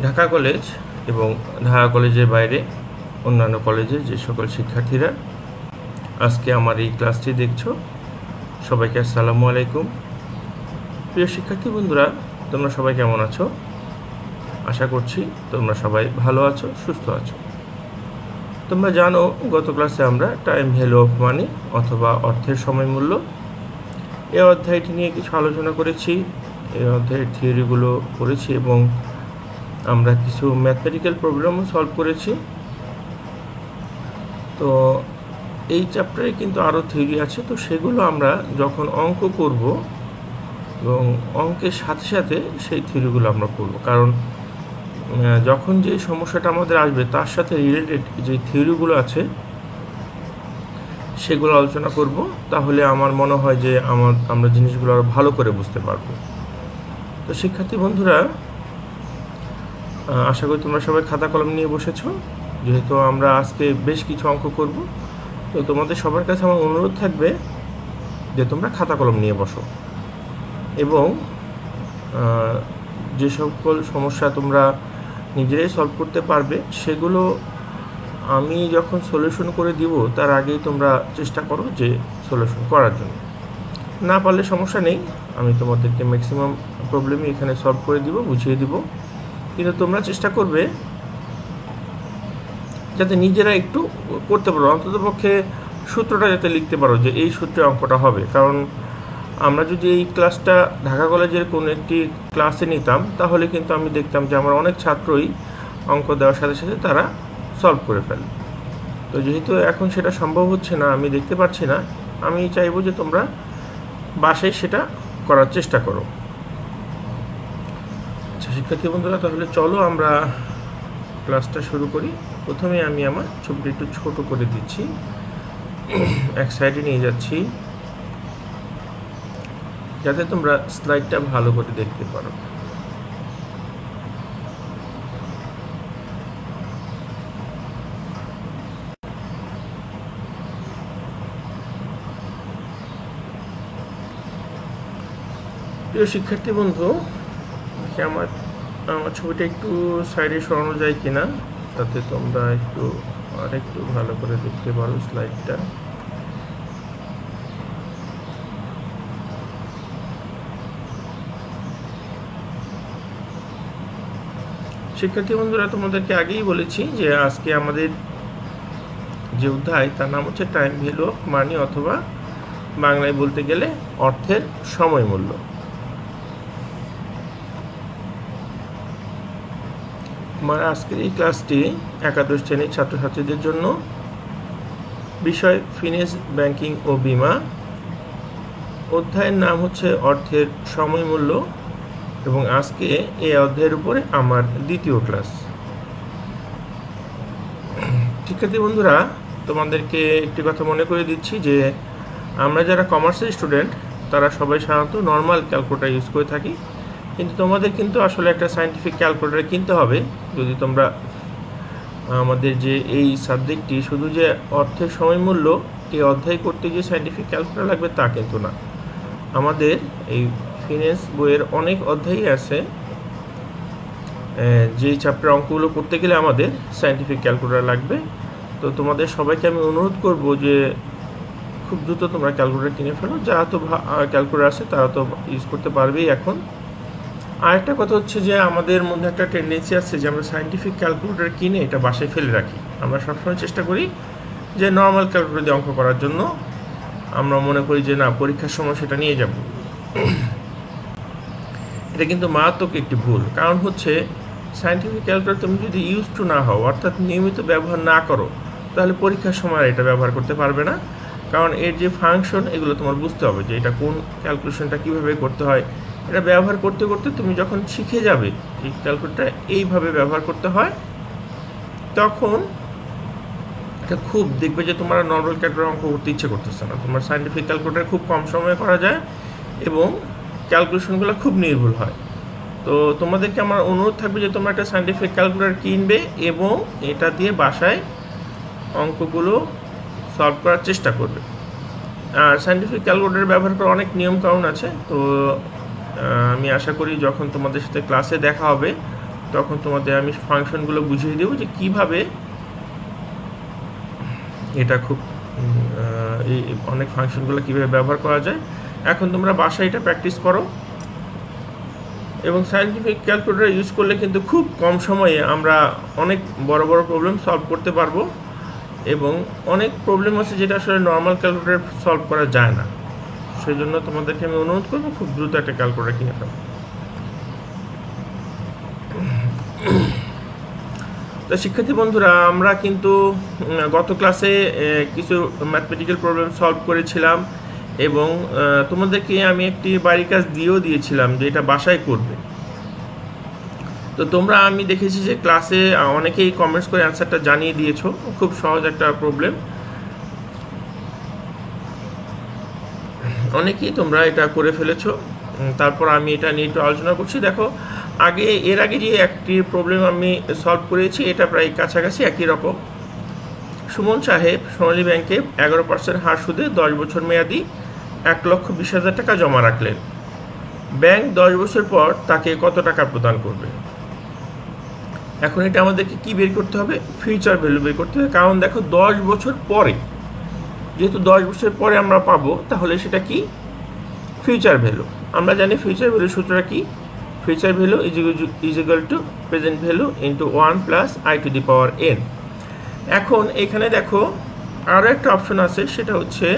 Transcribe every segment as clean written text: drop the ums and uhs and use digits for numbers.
Dhaka college এবং ঢাকা কলেজের বাইরে অন্যান্য কলেজের যে সকল শিক্ষার্থীরা আজকে আমার এই ক্লাসটি দেখছো, সবাইকে আসসালামু আলাইকুম। প্রিয় শিক্ষার্থী বন্ধুরা, তোমরা সবাই কেমন আছো? আশা করছি তোমরা সবাই ভালো আছো, সুস্থ আছো। তোমরা জানো, গত ক্লাসে আমরা টাইম ভ্যালু অফ মানি অথবা অর্থের সময় মূল্য এই অধ্যায়টি নিয়ে কিছু আলোচনা করেছি। এই অধ্যায়ের থিওরিগুলো করেছি এবং আমরা কিছু ম্যাথমেটিক্যাল প্রবলেমও সলভ করেছি। তো এই চ্যাপ্টারে কিন্তু আরও থিওরি আছে, তো সেগুলো আমরা যখন অঙ্ক করব এবং অঙ্কের সাথে সাথে সেই থিওরিগুলো আমরা করব, কারণ যখন যে সমস্যাটা আমাদের আসবে তার সাথে রিলেটেড যে থিওরিগুলো আছে সেগুলো আলোচনা করব। তাহলে আমার মনে হয় যে আমরা জিনিসগুলো আরও ভালো করে বুঝতে পারবো। তো শিক্ষার্থী বন্ধুরা, আশা করি তোমরা সবাই খাতা কলম নিয়ে বসেছো। যেহেতু আমরা আজকে বেশ কিছু অঙ্ক করব, তো তোমাদের সবার কাছে আমার অনুরোধ থাকবে যে তোমরা খাতা কলম নিয়ে বসো এবং যে সকল সমস্যা তোমরা নিজেরাই সলভ করতে পারবে সেগুলো আমি যখন সলিউশন করে দিব তার আগেই তোমরা চেষ্টা করো যে সলিউশন করার জন্য। না পারলে সমস্যা নেই, আমি তোমাদেরকে ম্যাক্সিমাম প্রবলেমই এখানে সলভ করে দিব, বুঝিয়ে দিব, কিন্তু তোমরা চেষ্টা করবে যাতে নিজেরা একটু করতে পারো, অন্ততপক্ষে সূত্রটা যাতে লিখতে পারো যে এই সূত্রে অঙ্কটা হবে। কারণ আমরা যদি এই ক্লাসটা ঢাকা কলেজের কোনো একটি ক্লাসে নিতাম তাহলে কিন্তু আমি দেখতাম যে আমার অনেক ছাত্রই অঙ্ক দেওয়ার সাথে সাথে তারা সলভ করে ফেলে। তো যেহেতু এখন সেটা সম্ভব হচ্ছে না, আমি দেখতে পাচ্ছি না, আমি চাইবো যে তোমরা বাসায় সেটা করার চেষ্টা করো। আচ্ছা শিক্ষার্থী বন্ধুরা, তাহলে চলো আমরা ক্লাসটা শুরু করি। প্রথমে আমি আমার ছবিটা একটু ছোট করে দিচ্ছি, এক সাইডে নিয়ে যাচ্ছি যাতে তোমরা স্লাইডটা ভালো করে দেখতে পারো। প্রিয় শিক্ষার্থী বন্ধু, আমার ছবিটা একটু সাইডে সরানো যায় কিনা, তাতে তোমরা আরেকটু ভালো করে দেখতে পারো স্লাইডটা। শিক্ষার্থী বন্ধুরা, তোমাদেরকে আগেই বলেছি যে আজকে আমাদের যে অধ্যায় তার নাম হচ্ছে টাইম ভ্যালু অফ মানি অথবা বাংলায় বলতে গেলে অর্থের সময় মূল্য। আমার আজকের এই ক্লাসটি একাদশ শ্রেণীর ছাত্রছাত্রীদের জন্য, বিষয় ফিন্যান্স, ব্যাংকিং ও বীমা। অধ্যায়ের নাম হচ্ছে অর্থের সময় মূল্য এবং আজকে এই অধ্যায়ের উপরে আমার দ্বিতীয় ক্লাস। শিক্ষার্থী বন্ধুরা, তোমাদেরকে একটি কথা মনে করে দিচ্ছি যে আমরা যারা কমার্সের স্টুডেন্ট তারা সবাই সাধারণত নর্মাল ক্যালকুলেটর ইউজ করে থাকি, কিন্তু তোমাদের কিন্তু আসলে একটা সায়েন্টিফিক ক্যালকুলেটর কিনতে হবে যদি তোমরা আমাদের যে এই সাবজেক্টটি শুধু যে অর্থের সময় মূল্য এই অধ্যায় করতে গিয়ে সায়েন্টিফিক ক্যালকুলেটর লাগবে তা কিন্তু না। আমাদের এই ফিন্যান্স বইয়ের অনেক অধ্যায়ই আছে যেই চ্যাপ্টার অঙ্কগুলো করতে গেলে আমাদের সায়েন্টিফিক ক্যালকুলেটর লাগবে। তো তোমাদের সবাইকে আমি অনুরোধ করব যে খুব দ্রুত তোমরা ক্যালকুলেটর কিনে ফেলো। যারা তো ক্যালকুলেটর আছে তারা তো ইউজ করতে পারবেই এখন। আরেকটা কথা হচ্ছে যে আমাদের মধ্যে একটা টেন্ডেন্সি আছে যে আমরা সায়েন্টিফিক ক্যালকুলেটর কিনে এটা বাসায় ফেলে রাখি। আমরা সবসময় চেষ্টা করি যে নর্মাল ক্যালকুলেটর দিয়ে অঙ্ক করার জন্য। আমরা মনে করি যে না, পরীক্ষার সময় সেটা নিয়ে যাব। এটা কিন্তু মারাত্মক একটি ভুল। কারণ হচ্ছে সায়েন্টিফিক ক্যালকুলেটর তুমি যদি ইউজ টু না হও, অর্থাৎ নিয়মিত ব্যবহার না করো, তাহলে পরীক্ষার সময় এটা ব্যবহার করতে পারবে না। কারণ এর যে ফাংশন এগুলো তোমার বুঝতে হবে যে এটা কোন ক্যালকুলেশনটা কীভাবে করতে হয়। এটা ব্যবহার করতে করতে তুমি যখন শিখে যাবে এই ক্যালকুলেটর এইভাবে ব্যবহার করতে হয়, তখন এটা খুব দেখবে যে তোমার নর্মাল ক্যালকুলেটর অঙ্ক করতে ইচ্ছে করতেছে না। তোমার সায়েন্টিফিক ক্যালকুলেটর খুব কম সময়ে করা যায় এবং ক্যালকুলেশনগুলো খুব নির্ভুল হয়। তো তোমাদেরকে আমার অনুরোধ থাকবে যে তোমরা একটা সায়েন্টিফিক ক্যালকুলেটর কিনবে এবং এটা দিয়ে বাসায় অঙ্কগুলো সলভ করার চেষ্টা করবে। আর সায়েন্টিফিক ক্যালকুলেটর ব্যবহার করার অনেক নিয়মকানুন আছে। তো আমি আশা করি যখন তোমাদের সাথে ক্লাসে দেখা হবে তখন তোমাদের আমি ফাংশনগুলো বুঝিয়ে দেবো যে কিভাবে এটা খুব এই অনেক ফাংশনগুলো কীভাবে ব্যবহার করা যায়। এখন তোমরা বাসায় এটা প্র্যাকটিস করো, এবং সায়েন্টিফিক ক্যালকুলেটর ইউজ করলে কিন্তু খুব কম সময়ে আমরা অনেক বড় বড় প্রবলেম সলভ করতে পারবো, এবং অনেক প্রবলেম আছে যেটা আসলে নর্মাল ক্যালকুলেটর সলভ করা যায় না। সেই জন্য তোমাদেরকে আমি অনুরোধ করবো খুব দ্রুত একটা ক্যালকুলেটর কিনে ফেলো। তো শিক্ষার্থী বন্ধুরা, আমরা কিন্তু গত ক্লাসে কিছু ম্যাথমেটিক্যাল প্রবলেম সলভ করেছিলাম, এবং তোমাদেরকে আমি একটি বাড়ির কাজ দিয়েছিলাম যে এটা বাসায় করবে। তো তোমরা, আমি দেখেছি যে ক্লাসে অনেকেই কমেন্টস করে অ্যান্সারটা জানিয়ে দিয়েছো। খুব সহজ একটা প্রবলেম, অনেকেই তোমরা এটা করে ফেলেছো। তারপর আমি এটা নিয়ে একটু আলোচনা করছি। দেখো, এর আগে যে একটি প্রবলেম আমি সলভ করেছি এটা প্রায় কাছাকাছি একই রকম। সুমন সাহেব সোনালী ব্যাংকে 11% হার সুদে 10 বছর মেয়াদি 1,20,000 টাকা জমা রাখলেন। ব্যাংক 10 বছর পর তাকে কত টাকা প্রদান করবে? এখন এটা আমাদেরকে কি বের করতে হবে? ফিউচার ভ্যালু বের করতে হবে। কারণ দেখো, 10 বছর পরে, যেহেতু 10 বছর পরে আমরা পাবো, তাহলে সেটা কি? Future value. আমরা জানি ফিউচার ভ্যালু সূত্রটা কি? Future value is equal to present value into 1 plus i⁻n। এখন এখানে দেখো আরও একটা অপশন আছে, সেটা হচ্ছে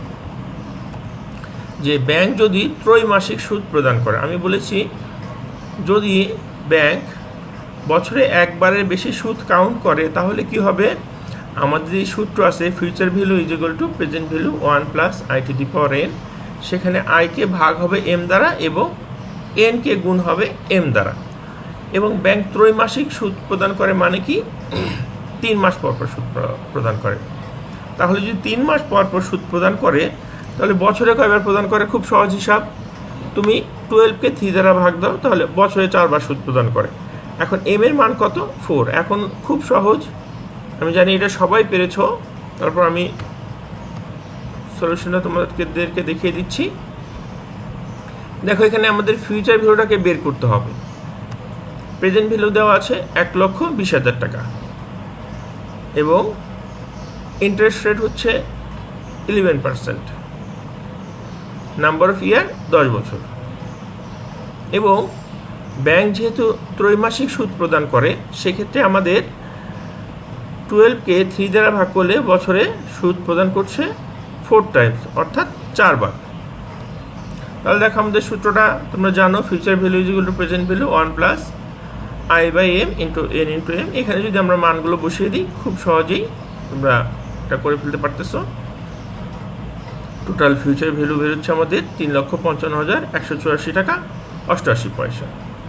যে ব্যাংক যদি ত্রৈমাসিক সুদ প্রদান করে। আমি বলেছি যদি ব্যাংক বছরে একবারের বেশি সুদ কাউন্ট করে তাহলে কি হবে? আমাদের যে সূত্র আছে future value is equal to present value 1 plus i⁻n, সেখানে i-কে ভাগ হবে m দ্বারা এবং n-কে গুণ হবে m দ্বারা। এবং ব্যাংক ত্রৈমাসিক সুদ প্রদান করে মানে কি? 3 মাস পর পর সুদ প্রদান করে। তাহলে যদি 3 মাস পর পর সুদ প্রদান করে, তাহলে বছরে কয়বার প্রদান করে? খুব সহজ হিসাব, তুমি 12কে 3 দ্বারা ভাগ দাও, তাহলে বছরে 4 বার সুদ প্রদান করে। এখন m এর মান কত? 4। এখন খুব সহজ, আমি জানি এটা সবাই পেরেছ। তারপর আমি সলিউশনটা তোমাদেরকে দেখিয়ে দিচ্ছি। দেখো, এখানে আমাদের ফিউচার ভ্যালুটাকে বের করতে হবে। প্রেজেন্ট ভ্যালু দেওয়া আছে 1,20,000 টাকা, এবং ইন্টারেস্ট রেট হচ্ছে 11%, নাম্বার অফ ইয়ার 10 বছর। এবং ব্যাংক যেহেতু ত্রৈমাসিক সুদ প্রদান করে, সেক্ষেত্রে আমাদের 12কে 3 দ্বারা ভাগ করলে বছরে সুদ প্রদান করছে 4 টাইমস, অর্থাৎ 4 বার। তাহলে দেখো, আমাদের সূত্রটা তোমরা জানো, future value is equal to present value 1 plus i/m into n into m। এখানে যদি আমরা মানগুলো বসিয়ে দিই, খুব সহজেই তোমরা এটা করে ফেলতে পারতেছো। টোটাল ফিউচার ভ্যালু বেরোচ্ছে আমাদের 3,55,184 টাকা 88 পয়সা।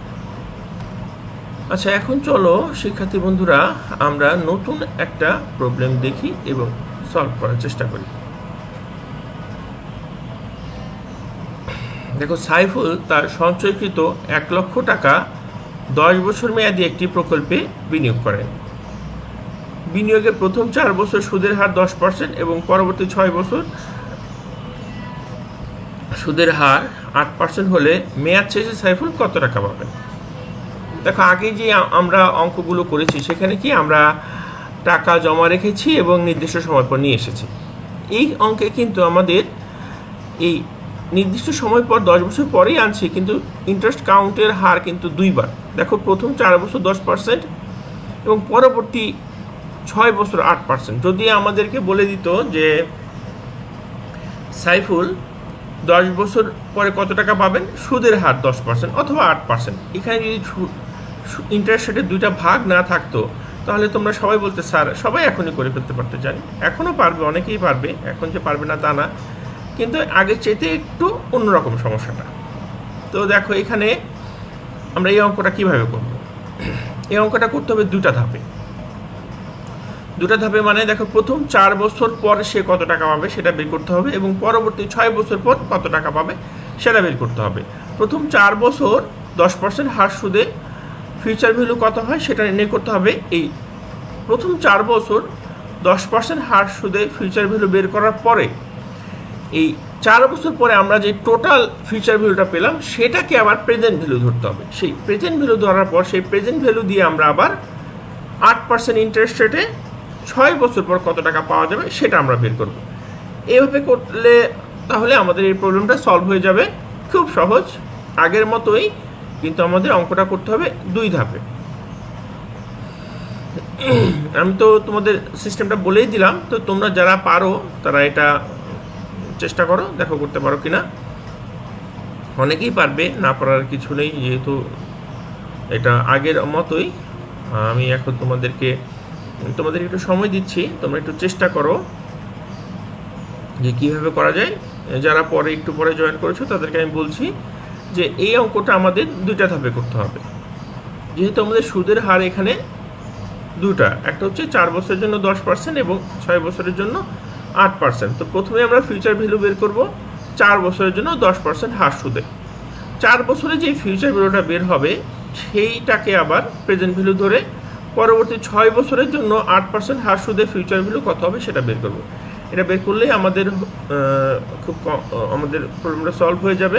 আচ্ছা, এখন চলো শিক্ষার্থী বন্ধুরা, আমরা নতুন একটা প্রবলেম দেখি এবং সলভ করার চেষ্টা করি। দেখো, সাইফুল তার সঞ্চয়কৃত 1 লক্ষ টাকা 10 বছর মেয়াদী একটি প্রকল্পে বিনিয়োগ করেন। বিনিয়োগের প্রথম 4 বছর সুদের হার 10% এবং পরবর্তী 6 বছর সুদের হার 8% হলে মেয়াদ শেষে সাইফুল কত টাকা পাবেন? দেখো, আগে যে আমরা অঙ্কগুলো করেছি সেখানে কি আমরা টাকা জমা রেখেছি এবং নির্দিষ্ট সময় পর নিয়ে এসেছি। এই অঙ্কে কিন্তু আমাদের এই নির্দিষ্ট সময় পর 10 বছর পরেই আনছি, কিন্তু ইন্টারেস্ট কাউন্টের হার কিন্তু 2 বার। দেখো, প্রথম 4 বছর 10% এবং পরবর্তী 6 বছর 8%। যদি আমাদেরকে বলে দিত যে সাইফুল 10 বছর পরে কত টাকা পাবেন, সুদের হার 10% অথবা 8%, এখানে যদি ইন্টারেস্ট রেটের 2টা ভাগ না থাকতো, তাহলে তোমরা সবাই বলতে স্যার সবাই এখনই করে ফেলতে পারতে। জানি এখনও পারবে, অনেকেই পারবে, এখন যে পারবে না তা না, কিন্তু আগের চাইতে একটু অন্যরকম সমস্যাটা। তো দেখো, এখানে আমরা এই অঙ্কটা কিভাবে করব? এই অঙ্কটা করতে হবে 2টা ধাপে। 2টা ধাপে মানে দেখো, প্রথম 4 বছর পর সে কত টাকা পাবে সেটা বের করতে হবে, এবং পরবর্তী 6 বছর পর কত টাকা পাবে সেটা বের করতে হবে। প্রথম 4 বছর 10% হার সুদে ফিউচার ভ্যালু কত হয় সেটা নির্ণয় করতে হবে। এই প্রথম 4 বছর 10% হার সুদে ফিউচার ভ্যালু বের করার পরে এই 4 বছর পরে আমরা যে টোটাল ফিউচার ভ্যালুটা পেলাম সেটাকে আবার প্রেজেন্ট ভ্যালু ধরতে হবে। সেই প্রেজেন্ট ভ্যালু ধরার পর সেই প্রেজেন্ট ভ্যালু দিয়ে আমরা আবার 8% ইন্টারেস্ট রেটে 6 বছর পর কত টাকা পাওয়া যাবে সেটা আমরা বের করব। এইভাবে করলে তাহলে আমাদের এই প্রবলেমটা সলভ হয়ে যাবে, খুব সহজ আগের মতোই, কিন্তু আমাদের অঙ্কটা করতে হবে 2 ধাপে। আমি তো তোমাদের সিস্টেমটা বলেই দিলাম, তো তোমরা যারা পারো তারা এটা চেষ্টা করো, দেখো করতে পারো কিনা। অনেকেই পারবে, না পারার কিছু নেই, যেহেতু এটা আগের মতোই। আমি এখন তোমাদের একটু সময় দিচ্ছি, তোমরা একটু চেষ্টা করো যে কীভাবে করা যায়। যারা একটু পরে জয়েন করেছো তাদেরকে আমি বলছি যে এই অঙ্কটা আমাদের 2টা ধাপে করতে হবে, যেহেতু আমাদের সুদের হার এখানে 2টা, একটা হচ্ছে 4 বছরের জন্য 10% এবং 6 বছরের জন্য 8%। তো প্রথমে আমরা ফিউচার ভ্যালু বের করব 4 বছরের জন্য 10% হার সুদে। 4 বছরে যে ফিউচার ভ্যালুটা বের হবে সেইটাকে আবার প্রেজেন্ট ভ্যালু ধরে পরবর্তী 6 বছরের জন্য 8% হার সুদে ফিউচার ভ্যালু কত হবে সেটা বের করব। এটা বের করলেই আমাদের আমাদের প্রবলেমটা সলভ হয়ে যাবে।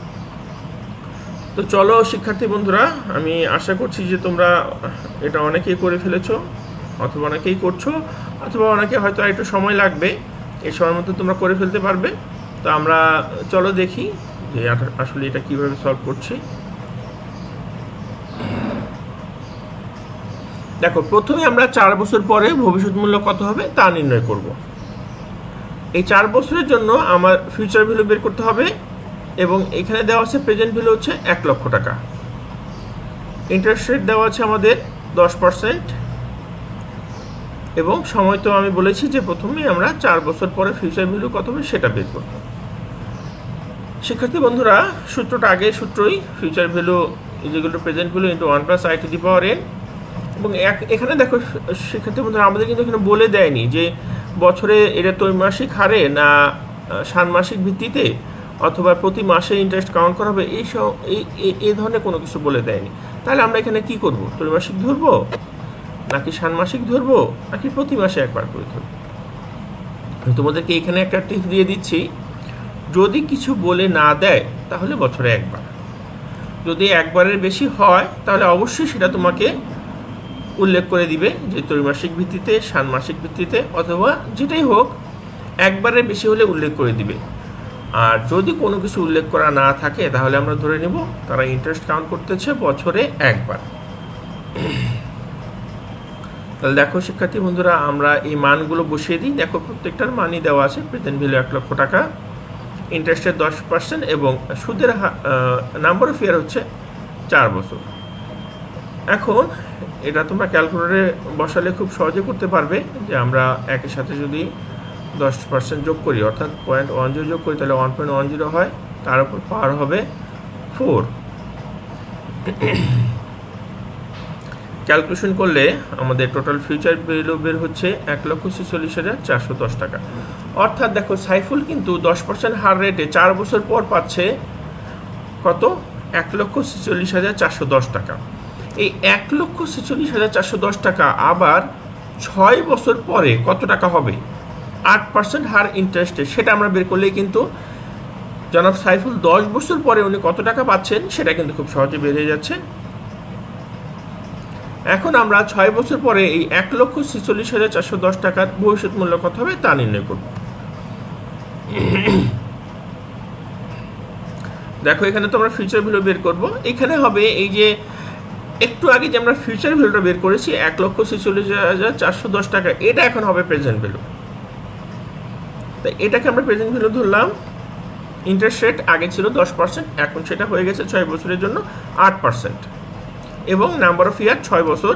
তো চলো শিক্ষার্থী বন্ধুরা, আমি আশা করছি যে তোমরা এটা অনেকেই করে ফেলেছো, অথবা অনেকেই করছো, অথবা অনেকে হয়তো একটু সময় লাগবে, এই সময়ের মধ্যে তোমরা করে ফেলতে পারবে। তো আমরা চলো দেখি যে আসলে এটা কিভাবে সলভ করছি। দেখো, প্রথমে আমরা 4 বছর পরে ভবিষ্যৎ মূল্য কত হবে তা নির্ণয় করব। এই 4 বছরের জন্য আমার ফিউচার ভ্যালু বের করতে হবে, এবং এখানে দেওয়া আছে প্রেজেন্ট ভ্যালু হচ্ছে 1 লক্ষ টাকা। ইন্টারেস্ট রেট দেওয়া আছে আমাদের 10%, এবং সময় তো আমি বলেছি যে প্রথমে আমরা 4 বছর পরে ফিউচার ভ্যালু কত হবে সেটা বের করব। শিক্ষার্থী বন্ধুরা, সূত্রটা আগের সূত্রই, ফিউচার ভ্যালু যেগুলো প্রেজেন্ট ভ্যালু ইন্টু 1 + i⁴n। এবং এখানে দেখো শিক্ষার্থী বন্ধুরা, আমাদের কিন্তু এখানে বলে দেয়নি যে বছরে এটা ত্রৈমাসিক হারে না ষান্মাসিক ভিত্তিতে অথবা প্রতি মাসে ইন্টারেস্ট কাউন্ট করা হবে, এই ধরনের কোনো কিছু বলে দেয়নি। তাহলে আমরা এখানে কি করব? ত্রৈমাসিক ধরবো, নাকি ষান্মাসিক ধরবো, নাকি প্রতি মাসে একবার করে ধরবো? তোমাদেরকে এখানে একটা টিপস দিয়ে দিচ্ছি, যদি কিছু বলে না দেয় তাহলে বছরে একবার, যদি একবারের বেশি হয় তাহলে অবশ্যই সেটা তোমাকে উল্লেখ করে দিবে যে ত্রৈমাসিক ভিত্তিতে, ষান্মাসিক ভিত্তিতে, অথবা যেটাই হোক একবারের বেশি হলে উল্লেখ করে দিবে। আর যদি কোনো কিছু উল্লেখ করা না থাকে তাহলে আমরা ধরে নেব তারা ইন্টারেস্ট কাউন্ট করতেছে বছরে একবার। তাহলে দেখো শিক্ষার্থী বন্ধুরা, আমরা এই মানগুলো বসিয়ে দিই। দেখো প্রত্যেকটার মানই দেওয়া আছে। প্রেজেন্ট ভ্যালু 1 লক্ষ টাকা, ইন্টারেস্টের 10%, এবং সুদের নাম্বার অফ ইয়ার হচ্ছে 4 বছর। এখন এটা তোমরা ক্যালকুলেটরে বসালে খুব সহজে করতে পারবে যে আমরা একের সাথে যদি 10% যোগ করি, অর্থাৎ 0.10 যোগ করি, তাহলে 1.10 হয়, তার উপর পাওয়ার হবে 4। ক্যালকুলেশন করলে আমাদের টোটাল ফিউচার ভ্যালু বের হচ্ছে 1,46,410 টাকা। অর্থাৎ দেখো, সাইফুল কিন্তু 10% হার রেটে 4 বছর পর পাচ্ছে কত? 1,46,410 টাকা। এই 1,46,410 টাকা আবার 6 বছর পরে কত টাকা হবে 8% হার ইন্টারেস্টে, সেটা আমরা বের করলেই কিন্তু জনাব সাইফুল 10 বছর পরে উনি কত টাকা পাচ্ছেন সেটা কিন্তু খুব সহজে বের হয়ে যাচ্ছে। এখন আমরা 6 বছর পরে এই 1,46,410 টাকার ভবিষ্যৎ মূল্য কত হবে তা নির্ণয় করব। দেখো, এখানে তো আমরা ফিউচার ভ্যালু বের করব। এখানে হবে এই যে একটু আগে যে আমরা ফিউচার ভ্যালুটা বের করেছি 1,46,410 টাকা, এটা এখন হবে প্রেজেন্ট ভ্যালু। তাই এটাকে আমরা প্রেজেন্ট ভ্যালু ধরলাম। ইন্টারেস্ট রেট আগে ছিল 10%, এখন সেটা হয়ে গেছে 6 বছরের জন্য 8%, এবং নাম্বার অফ ইয়ার 6 বছর।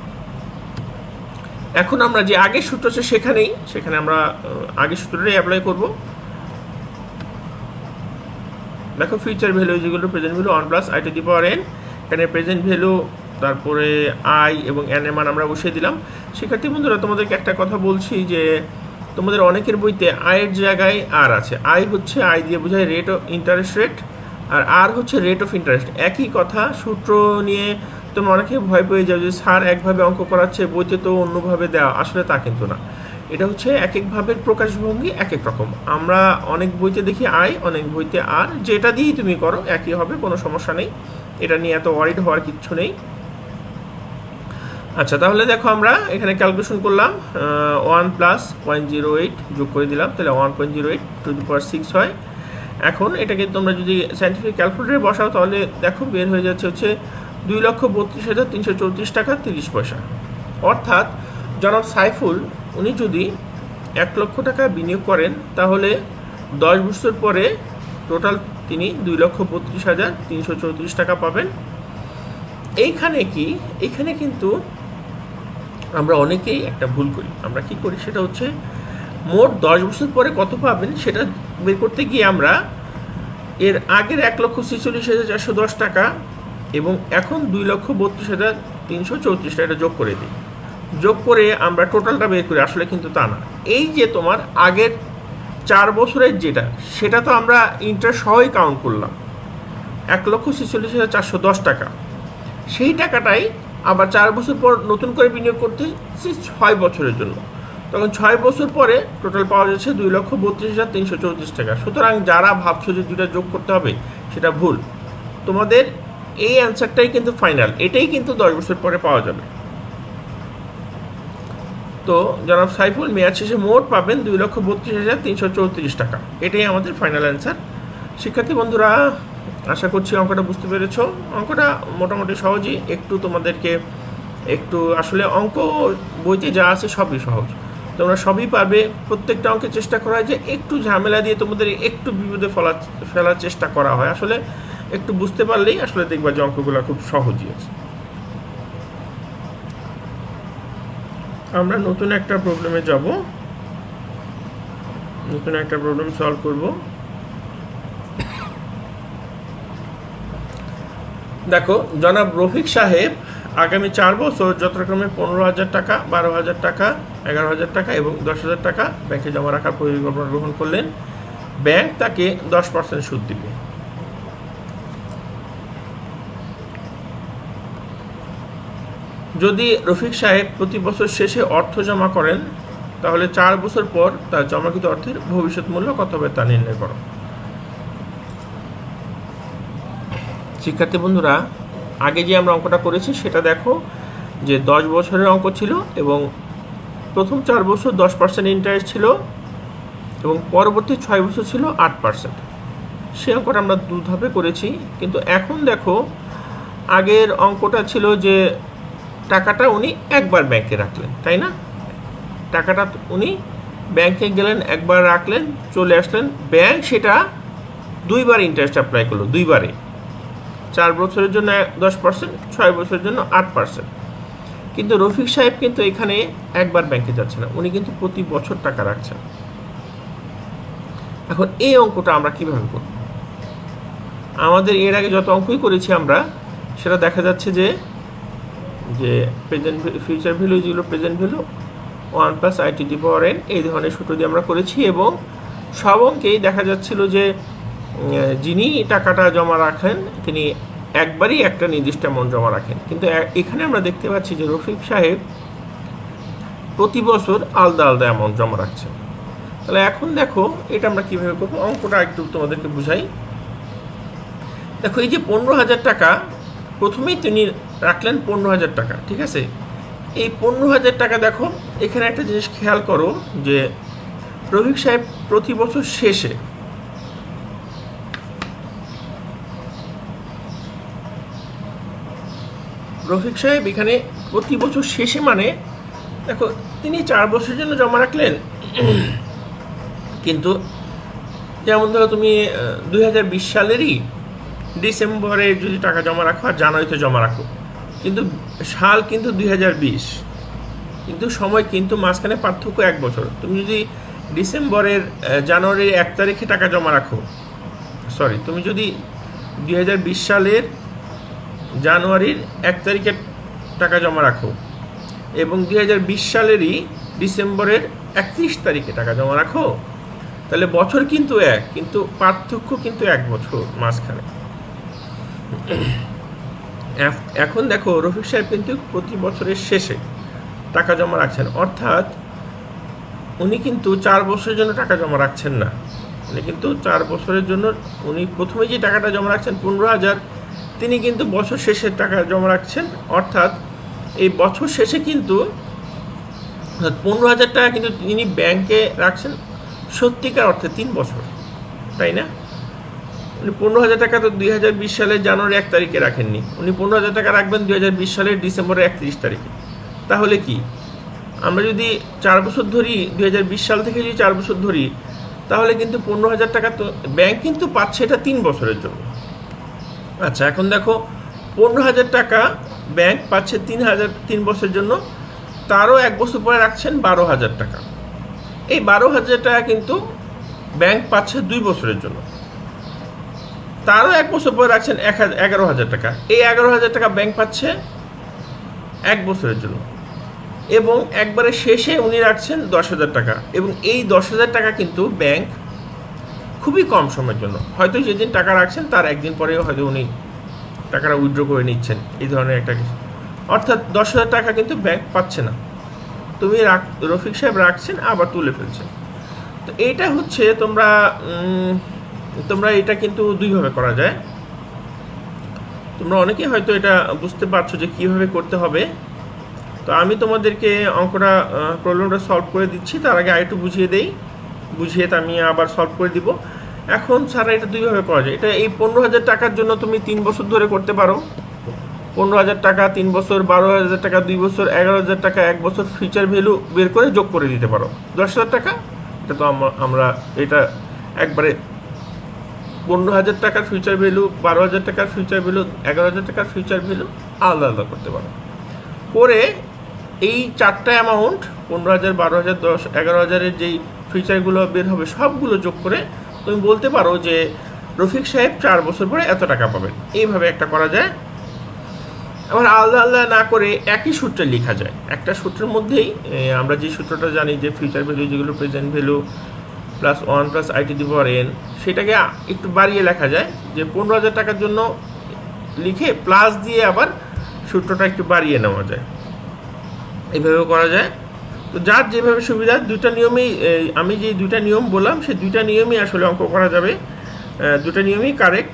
এখন আমরা যে আগের সূত্র আছে সেখানে আমরা আগের সূত্রটাই অ্যাপ্লাই করব। দেখো, ফিউচার ভ্যালু যেগুলো প্রেজেন্ট ভ্যালু 1 + i⁴n, এখানে প্রেজেন্ট ভ্যালু, তারপরে আই এবং এন এর মান আমরা বসিয়ে দিলাম। শিক্ষার্থী বন্ধুরা, তোমাদেরকে একটা কথা বলছি যে তোমাদের অনেকের বইতে আয়ের জায়গায় আর আছে। আই হচ্ছে, আই দিয়ে বোঝায় রেট অফ ইন্টারেস্ট রেট, আর হচ্ছে রেট অফ ইন্টারেস্ট। একই কথা, সূত্র নিয়ে তোমরা অনেকে ভয় পেয়ে যাও যে স্যার একভাবে অঙ্ক করাচ্ছে, বইতে তো অন্যভাবে দেওয়া। আসলে তা কিন্তু না। এটা হচ্ছে এক একভাবে প্রকাশভঙ্গি এক এক রকম। আমরা অনেক বইতে দেখি আয়, অনেক বইতে আর, যেটা দিয়েই তুমি করো একই হবে, কোনো সমস্যা নেই, এটা নিয়ে এত ওয়ারিড হওয়ার কিচ্ছু নেই। আচ্ছা, তাহলে দেখো আমরা এখানে ক্যালকুলেশন করলাম, 1 + 0.08 যোগ করে দিলাম, তাহলে 1.08 টু দি পাওয়ার 6 হয়। এখন এটাকে তোমরা যদি সায়েন্টিফিক ক্যালকুলেটরে বসাও তাহলে দেখো বের হয়ে যাচ্ছে হচ্ছে 2,32,334 টাকা 30 পয়সা। অর্থাৎ জনাব সাইফুল উনি যদি 1 লক্ষ টাকা বিনিয়োগ করেন তাহলে 10 বছর পরে টোটাল তিনি 2,32,334 টাকা পাবেন। এইখানে কি, এইখানে কিন্তু আমরা অনেকেই একটা ভুল করি। আমরা কি করি সেটা হচ্ছে মোট 10 বছর পরে কত পাবেন সেটা বের করতে গিয়ে আমরা এর আগের 1,46,410 টাকা এবং এখন 2,32,334 টাকা যোগ করে দিই, যোগ করে আমরা টোটালটা বের করি। আসলে কিন্তু তা না, এই যে তোমার আগের 4 বছরের যেটা, সেটা তো আমরা ইন্টারেস্ট সহই কাউন্ট করলাম 1,46,410 টাকা। সেই টাকাটাই আবার 4 বছর পর নতুন করে বিনিয়োগ করতে 6 বছরের জন্য, তখন 6 বছর পরে টোটাল পাওয়া যাচ্ছে 2,32,334 টাকা। সুতরাং যারা ভাবছো যে দুটা যোগ করতে হবে সেটা ভুল, তোমাদের এই অ্যান্সারটাই কিন্তু ফাইনাল, এটাই কিন্তু 10 বছর পরে পাওয়া যাবে। তো জনাব সাইফুল মেয়াদ শেষে মোট পাবেন 2,32,334 টাকা, এটাই আমাদের ফাইনাল অ্যান্সার। শিক্ষার্থী বন্ধুরা, আশা করছি অঙ্কটা বুঝতে পেরেছো। অঙ্কটা মোটামুটি সহজই, একটু তোমাদেরকে একটু আসলে অঙ্ক বইতে যা আছে সবই সহজ, তোমরা সবই পারবে। প্রত্যেকটা অঙ্কের চেষ্টা করা হয় যে একটু ঝামেলা দিয়ে তোমাদের একটু বিপদে ফেলার চেষ্টা করা হয়। আসলে একটু বুঝতে পারলেই আসলে দেখবা যে অঙ্কগুলো খুব সহজই আছে। আমরা নতুন একটা প্রবলেমে যাব, নতুন একটা প্রবলেম সলভ করব। দেখো, জনাব রফিক সাহেব আগামী 4 বছর যথাক্রমে 15,000 টাকা, 12,000 টাকা, 11,000 টাকা এবং 10,000 টাকা ব্যাংকে জমা রাখার পরিকল্পনা গ্রহণ করলেন। ব্যাংক তাকে 10% সুদ দিবে। যদি রফিক সাহেব প্রতি বছর শেষে অর্থ জমা করেন তাহলে 4 বছর পর তার জমাকৃত অর্থের ভবিষ্যৎ মূল্য কত হবে তা নির্ণয় করো। শিক্ষার্থী বন্ধুরা, আগে যে আমরা অঙ্কটা করেছি সেটা দেখো যে 10 বছরের অঙ্ক ছিল এবং প্রথম 4 বছর 10% ইন্টারেস্ট ছিল এবং পরবর্তী 6 বছর ছিল 8%। সেই অঙ্কটা আমরা দুধাপে করেছি। কিন্তু এখন দেখো, আগের অঙ্কটা ছিল যে টাকাটা উনি একবার ব্যাংকে রাখলেন, তাই না? টাকাটা উনি ব্যাংকে গেলেন, একবার রাখলেন, চলে আসলেন, ব্যাংক সেটা 2বার ইন্টারেস্ট অ্যাপ্লাই করলো, 2বারে। 4 বছরের জন্য 10%, 6 বছরের জন্য 8%। কিন্তু রফিক সাহেব কিন্তু এখানে একবার ব্যাংকে যাচ্ছে না, উনি কিন্তু প্রতি বছর টাকা রাখছেন। এখন এই অঙ্কটা আমরা কিভাবে করব? আমাদের এর আগে যত অঙ্কই করেছি আমরা, সেটা দেখা যাচ্ছে যে প্রেজেন্ট ফিউচার ভ্যালু যেগুলো প্রেজেন্ট ভ্যালু 1 + i⁻n এই ধরনের সূত্র দিয়ে আমরা করেছি এবং সব অঙ্কেই দেখা যাচ্ছিল যে যিনি টাকাটা জমা রাখেন তিনি একবারই একটা নির্দিষ্ট অ্যামাউন্ট জমা রাখেন। কিন্তু এখানে আমরা দেখতে পাচ্ছি যে রফিক সাহেব প্রতি বছর আলাদা আলাদা অ্যামাউন্ট জমা রাখছেন। তাহলে এখন দেখো এটা আমরা কীভাবে করবো, অঙ্কটা একটু তোমাদেরকে বুঝাই। দেখো, এই যে 15,000 টাকা প্রথমেই তিনি রাখলেন 15,000 টাকা, ঠিক আছে? এই 15,000 টাকা দেখো, এখানে একটা জিনিস খেয়াল করো যে রফিক সাহেব প্রতি বছর শেষে রফিক সাহেব এখানে প্রতি বছর শেষে মানে দেখো তিনি 4 বছরের জন্য জমা রাখলেন। কিন্তু যেমন ধরো তুমি 2020 সালেরই ডিসেম্বরে যদি টাকা জমা রাখো আর জানুয়ারিতে জমা রাখো, কিন্তু সাল কিন্তু 2020, কিন্তু সময় কিন্তু মাঝখানে পার্থক্য 1 বছর। তুমি যদি ডিসেম্বরের জানুয়ারির 1 তারিখে টাকা জমা রাখো, তুমি যদি 2020 সালের জানুয়ারির 1 তারিখে টাকা জমা রাখো এবং 2020 সালেরই ডিসেম্বরের 31 তারিখে টাকা জমা রাখো, তাহলে বছর কিন্তু এক, কিন্তু পার্থক্য কিন্তু 1 বছর মাঝখানে। এখন দেখো রফিক সাহেব কিন্তু প্রতি বছরের শেষে টাকা জমা রাখছেন, অর্থাৎ উনি কিন্তু 4 বছরের জন্য টাকা জমা রাখছেন না। উনি কিন্তু 4 বছরের জন্য উনি প্রথমে যে টাকাটা জমা রাখছেন 15,000, তিনি কিন্তু বছর শেষের টাকা জমা রাখছেন। অর্থাৎ এই বছর শেষে কিন্তু 15,000 টাকা কিন্তু তিনি ব্যাংকে রাখছেন সত্যিকার অর্থে 3 বছর, তাই না? উনি 15,000 টাকা তো 2020 সালের জানুয়ারি 1 তারিখে রাখেননি, উনি 15,000 টাকা রাখবেন 2020 সালের ডিসেম্বরের 31 তারিখে। তাহলে কি আমরা যদি 4 বছর ধরি, 2020 সাল থেকে যদি 4 বছর ধরি, তাহলে কিন্তু 15,000 টাকা তো ব্যাংক কিন্তু পাচ্ছে এটা 3 বছরের জন্য। আচ্ছা, এখন দেখো 15,000 টাকা ব্যাংক পাচ্ছে 3 বছরের জন্য, তারও 1 বছর পরে রাখছেন 12,000 টাকা। এই 12,000 টাকা কিন্তু ব্যাংক পাচ্ছে 2 বছরের জন্য, তারও 1 বছর পরে রাখছেন 11,000 টাকা। এই 11,000 টাকা ব্যাংক পাচ্ছে 1 বছরের জন্য, এবং একবারে শেষে উনি রাখছেন 10,000 টাকা। এবং এই 10,000 টাকা কিন্তু ব্যাংক খুবই কম সময়ের জন্য, হয়তো যেদিন টাকা রাখছেন তার একদিন পরেও হয়তো উনি টাকাটা উইথড্র করে নিচ্ছেন, এই ধরনের একটা কিছু। অর্থাৎ 10,000 টাকা কিন্তু ব্যাংক পাচ্ছে না, তুমি রফিক সাহেব রাখছেন আবার তুলে ফেলছেন। তো এইটা হচ্ছে তোমরা এটা কিন্তু দুইভাবে করা যায়। তোমরা অনেকেই হয়তো এটা বুঝতে পারছো যে কিভাবে করতে হবে। তো আমি তোমাদেরকে অঙ্কটা প্রবলেমটা সলভ করে দিচ্ছি, তার আগে আরেকটু বুঝিয়ে আমি আবার সলভ করে দিব। এখন ছাড়া এটা দুইভাবে করা যায়। এটা এই 15,000 টাকার জন্য তুমি 3 বছর ধরে করতে পারো। 15,000 টাকা 3 বছর, 12,000 টাকা 2 বছর, 11,000 টাকা 1 বছর ফিউচার ভ্যালু বের করে যোগ করে দিতে পারো। 10,000 টাকা এটা তো আমরা এটা একবারে 15,000 টাকার ফিউচার ভ্যালু, 12,000 টাকার ফিউচার ভ্যালু, 11,000 টাকার ফিউচার ভ্যালু আলাদা আলাদা করতে পারো। করে এই 4টা অ্যামাউন্ট 15,000, 12,000, 10, 11,000-এর যেই ফিচারগুলো বের হবে সবগুলো যোগ করে তুমি বলতে পারো যে রফিক সাহেব 4 বছর পরে এত টাকা পাবেন। এইভাবে একটা করা যায়। আবার আলাদা আলাদা না করে একই সূত্রে লেখা যায়। একটা সূত্রের মধ্যেই আমরা যে সূত্রটা জানি যে ফিউচার ভ্যালু যেগুলো present value plus 1 plus i⁴n, সেটাকে একটু বাড়িয়ে লেখা যায় যে 15,000 টাকার জন্য লিখে প্লাস দিয়ে আবার সূত্রটা একটু বাড়িয়ে নেওয়া যায়। এইভাবেও করা যায়। তো যার যেভাবে সুবিধা, দুইটা নিয়মেই আমি যে দুইটা নিয়ম বললাম সেই দুইটা নিয়মই আসলে অঙ্ক করা যাবে, দুটা নিয়মই কারেক্ট।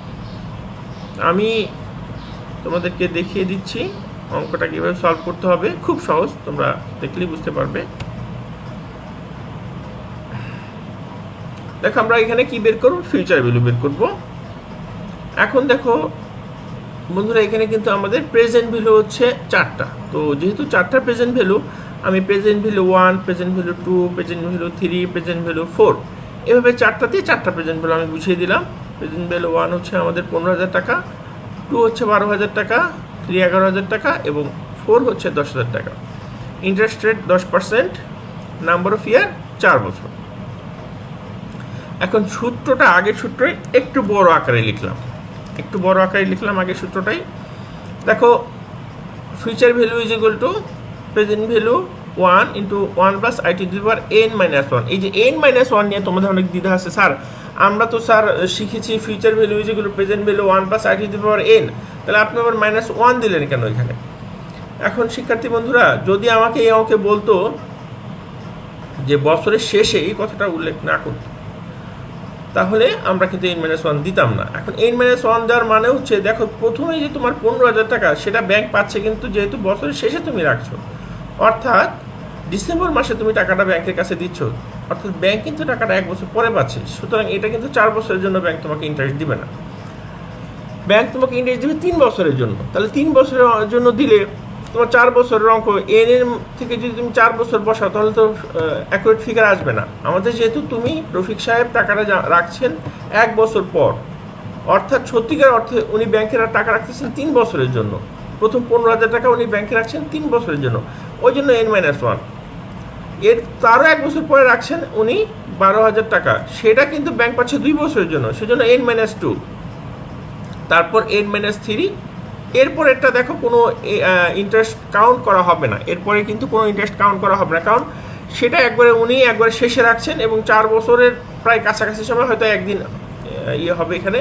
আমি তোমাদেরকে দেখিয়ে দিচ্ছি অঙ্কটা কীভাবে সলভ করতে হবে। খুব সহজ, তোমরা দেখলেই বুঝতে পারবে। দেখো আমরা এখানে কি বের করব, ফিউচার ভ্যালু বের করব। এখন দেখো বন্ধুরা, এখানে কিন্তু আমাদের প্রেজেন্ট ভ্যালু হচ্ছে 4টা। তো যেহেতু 4টা প্রেজেন্ট ভ্যালু, আমি present value 1, present value 2, present value 3, present value 4, এভাবে 4টাতে 4টা প্রেজেন্ট ভ্যালু আমি বুঝিয়ে দিলাম। প্রেজেন্ট ভ্যালু 1 হচ্ছে আমাদের 15,000 টাকা, 2 হচ্ছে 12,000 টাকা, 3 11,000 টাকা এবং 4 হচ্ছে 10,000 টাকা। Interest rate 10%, number of year 4 বছর। এখন সূত্রটা আগের সূত্রই একটু বড় আকারে লিখলাম, আগের সূত্রটাই। দেখো future value is equal to present value 1 into 1 plus i⁴n-1। এই যে n-1 নিয়ে তোমাদের অনেক দ্বিধা আছে, স্যার আমরা তো স্যার শিখেছি future value is equal to present value 1 plus i⁴n, তাহলে আপনি আবার -1 দিলেন কেন এখানে? এখন শিক্ষার্থী বন্ধুরা, যদি আমাকে এই অঙ্কে বলতো যে বছরের শেষে এই কথাটা উল্লেখ না করতো, তাহলে আমরা কিন্তু n-1 দিতাম না। এখন n-1 দেওয়ার মানে হচ্ছে, দেখো প্রথমেই যে তোমার 15,000 টাকা সেটা ব্যাংক পাচ্ছে, কিন্তু যেহেতু বছরের শেষে তুমি রাখছো, অর্থাৎ ডিসেম্বর মাসে তুমি টাকাটা ব্যাংকের কাছে দিচ্ছ, অর্থাৎ ব্যাংক কিন্তু টাকাটা 1 বছর পরে পাচ্ছে। সুতরাং এটা কিন্তু 4 বছরের জন্য ব্যাংক তোমাকে ইন্টারেস্ট দিবে না, ব্যাংক তোমাকে ইন্টারেস্ট দিবে 3 বছরের জন্য। তাহলে 3 বছরের জন্য দিলে তোমার 4 বছরের অঙ্ক, এন এর থেকে যদি তুমি 4 বছর বসাও তাহলে তো অ্যাকুরেট ফিগার আসবে না আমাদের। যেহেতু তুমি রফিক সাহেব টাকাটা রাখছেন 1 বছর পর, অর্থাৎ সত্যিকার অর্থে উনি ব্যাংকের টাকা রাখতেছেন 3 বছরের জন্য। প্রথম 15,000 টাকা উনি ব্যাংকে রাখছেন 3 বছরের জন্য, ওই জন্য n-1। এর তারও 1 বছর পরে রাখছেন উনি 12,000 টাকা, সেটা কিন্তু ব্যাংক পাচ্ছে 2 বছরের জন্য, সেজন্য n-2, তারপর n-3। এরপর এটা দেখো কোনো ইন্টারেস্ট কাউন্ট করা হবে না, এরপরে কিন্তু কোনো ইন্টারেস্ট কাউন্ট করা হবে না, কারণ সেটা উনি একবার শেষে রাখছেন এবং 4 বছরের প্রায় কাছাকাছি সময় হয়তো একদিন হবে এখানে।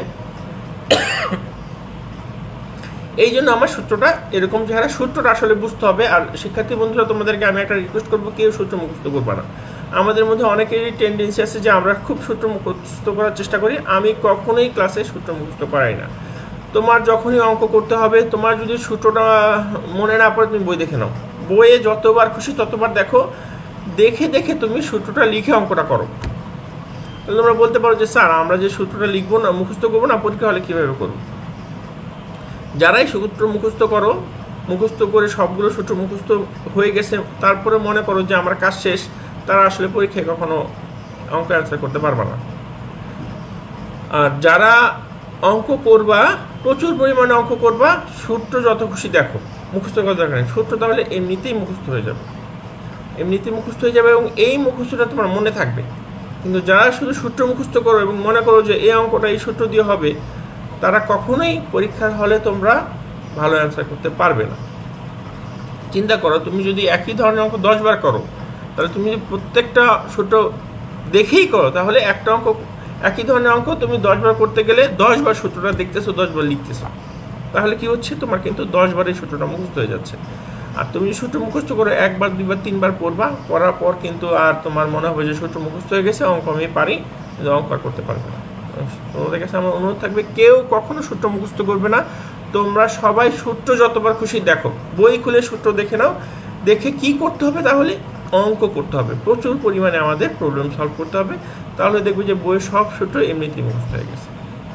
এই জন্য আমার সূত্রটা এরকম চেহারা, সূত্রটা আসলে বুঝতে হবে। আর শিক্ষার্থী বন্ধুরা, তোমাদেরকে আমি একটা রিকোয়েস্ট করবো, কেউ সূত্র মুখস্থ করবে না, আমাদের মধ্যে অনেকেরই টেন্ডেন্সি আছে যে আমরা খুব সূত্র মুখস্থ করার চেষ্টা করি। আমি কখনোই ক্লাসে সূত্র মুখস্থ করাই না। তোমার যখনই অঙ্ক করতে হবে, তোমার যদি সূত্রটা মনে না পড়ে, তুমি বই দেখে নাও। বইয়ে যতবার খুশি ততবার দেখো, দেখে দেখে তুমি সূত্রটা লিখে অঙ্কটা করো। তাহলে তোমরা বলতে পারো যে স্যার আমরা যে সূত্রটা লিখবো না, মুখস্থ করবো না, পরীক্ষা হলে কীভাবে করবো? যারাই সূত্র মুখস্থ করো, মুখস্থ করে সবগুলো সূত্র মুখস্থ হয়ে গেছে, তারপরে মনে করো যে আমার কাজ শেষ, তারা আসলে পরীক্ষায় কখনো অঙ্ক অ্যান্সার করতে পারবে না। আর যারা অঙ্ক করবা, প্রচুর পরিমাণে অঙ্ক করবা, সূত্র যত খুশি দেখো, মুখস্থ করার দরকার নেই। সূত্র তাহলে এমনিতেই মুখস্থ হয়ে যাবে, এমনিতেই মুখস্থ হয়ে যাবে এবং এই মুখস্থটা তোমার মনে থাকবে। কিন্তু যারা শুধু সূত্র মুখস্থ করো এবং মনে করো যে এই অঙ্কটা এই সূত্র দিয়ে হবে, তারা কখনোই পরীক্ষার হলে তোমরা ভালো অ্যান্সার করতে পারবে না। চিন্তা করো, তুমি যদি একই ধরনের অঙ্ক 10 বার করো, তাহলে তুমি প্রত্যেকটা সূত্র দেখেই করো, তাহলে একটা অঙ্ক, একই ধরনের অঙ্ক তুমি 10 বার করতে গেলে 10 বার সূত্রটা দেখতেছো, 10 বার লিখতেছো, তাহলে কি হচ্ছে? তোমার কিন্তু 10 বার এই সূত্রটা মুখস্থ হয়ে যাচ্ছে। আর তুমি সূত্র মুখস্থ করো, 1 বার 2 বার 3 বার পড়বা, পড়ার পর কিন্তু আর তোমার মনে হবে যে সূত্র মুখস্থ হয়ে গেছে, অঙ্ক আমি পারি, কিন্তু অঙ্ক আর করতে পারবে না। তোমাদের কাছে আমার অনুরোধ থাকবে, কেউ কখনো সূত্র মুখস্থ করবে না। তোমরা সবাই সূত্র যতবার খুশি দেখো, বই খুলে সূত্র দেখে নাও, দেখে কি করতে হবে? তাহলে অঙ্ক করতে হবে, প্রচুর পরিমাণে আমাদের প্রবলেম সলভ করতে হবে, তাহলে দেখবে যে বইয়ের সব সূত্র এমনিতেই মুখস্থ হয়ে গেছে।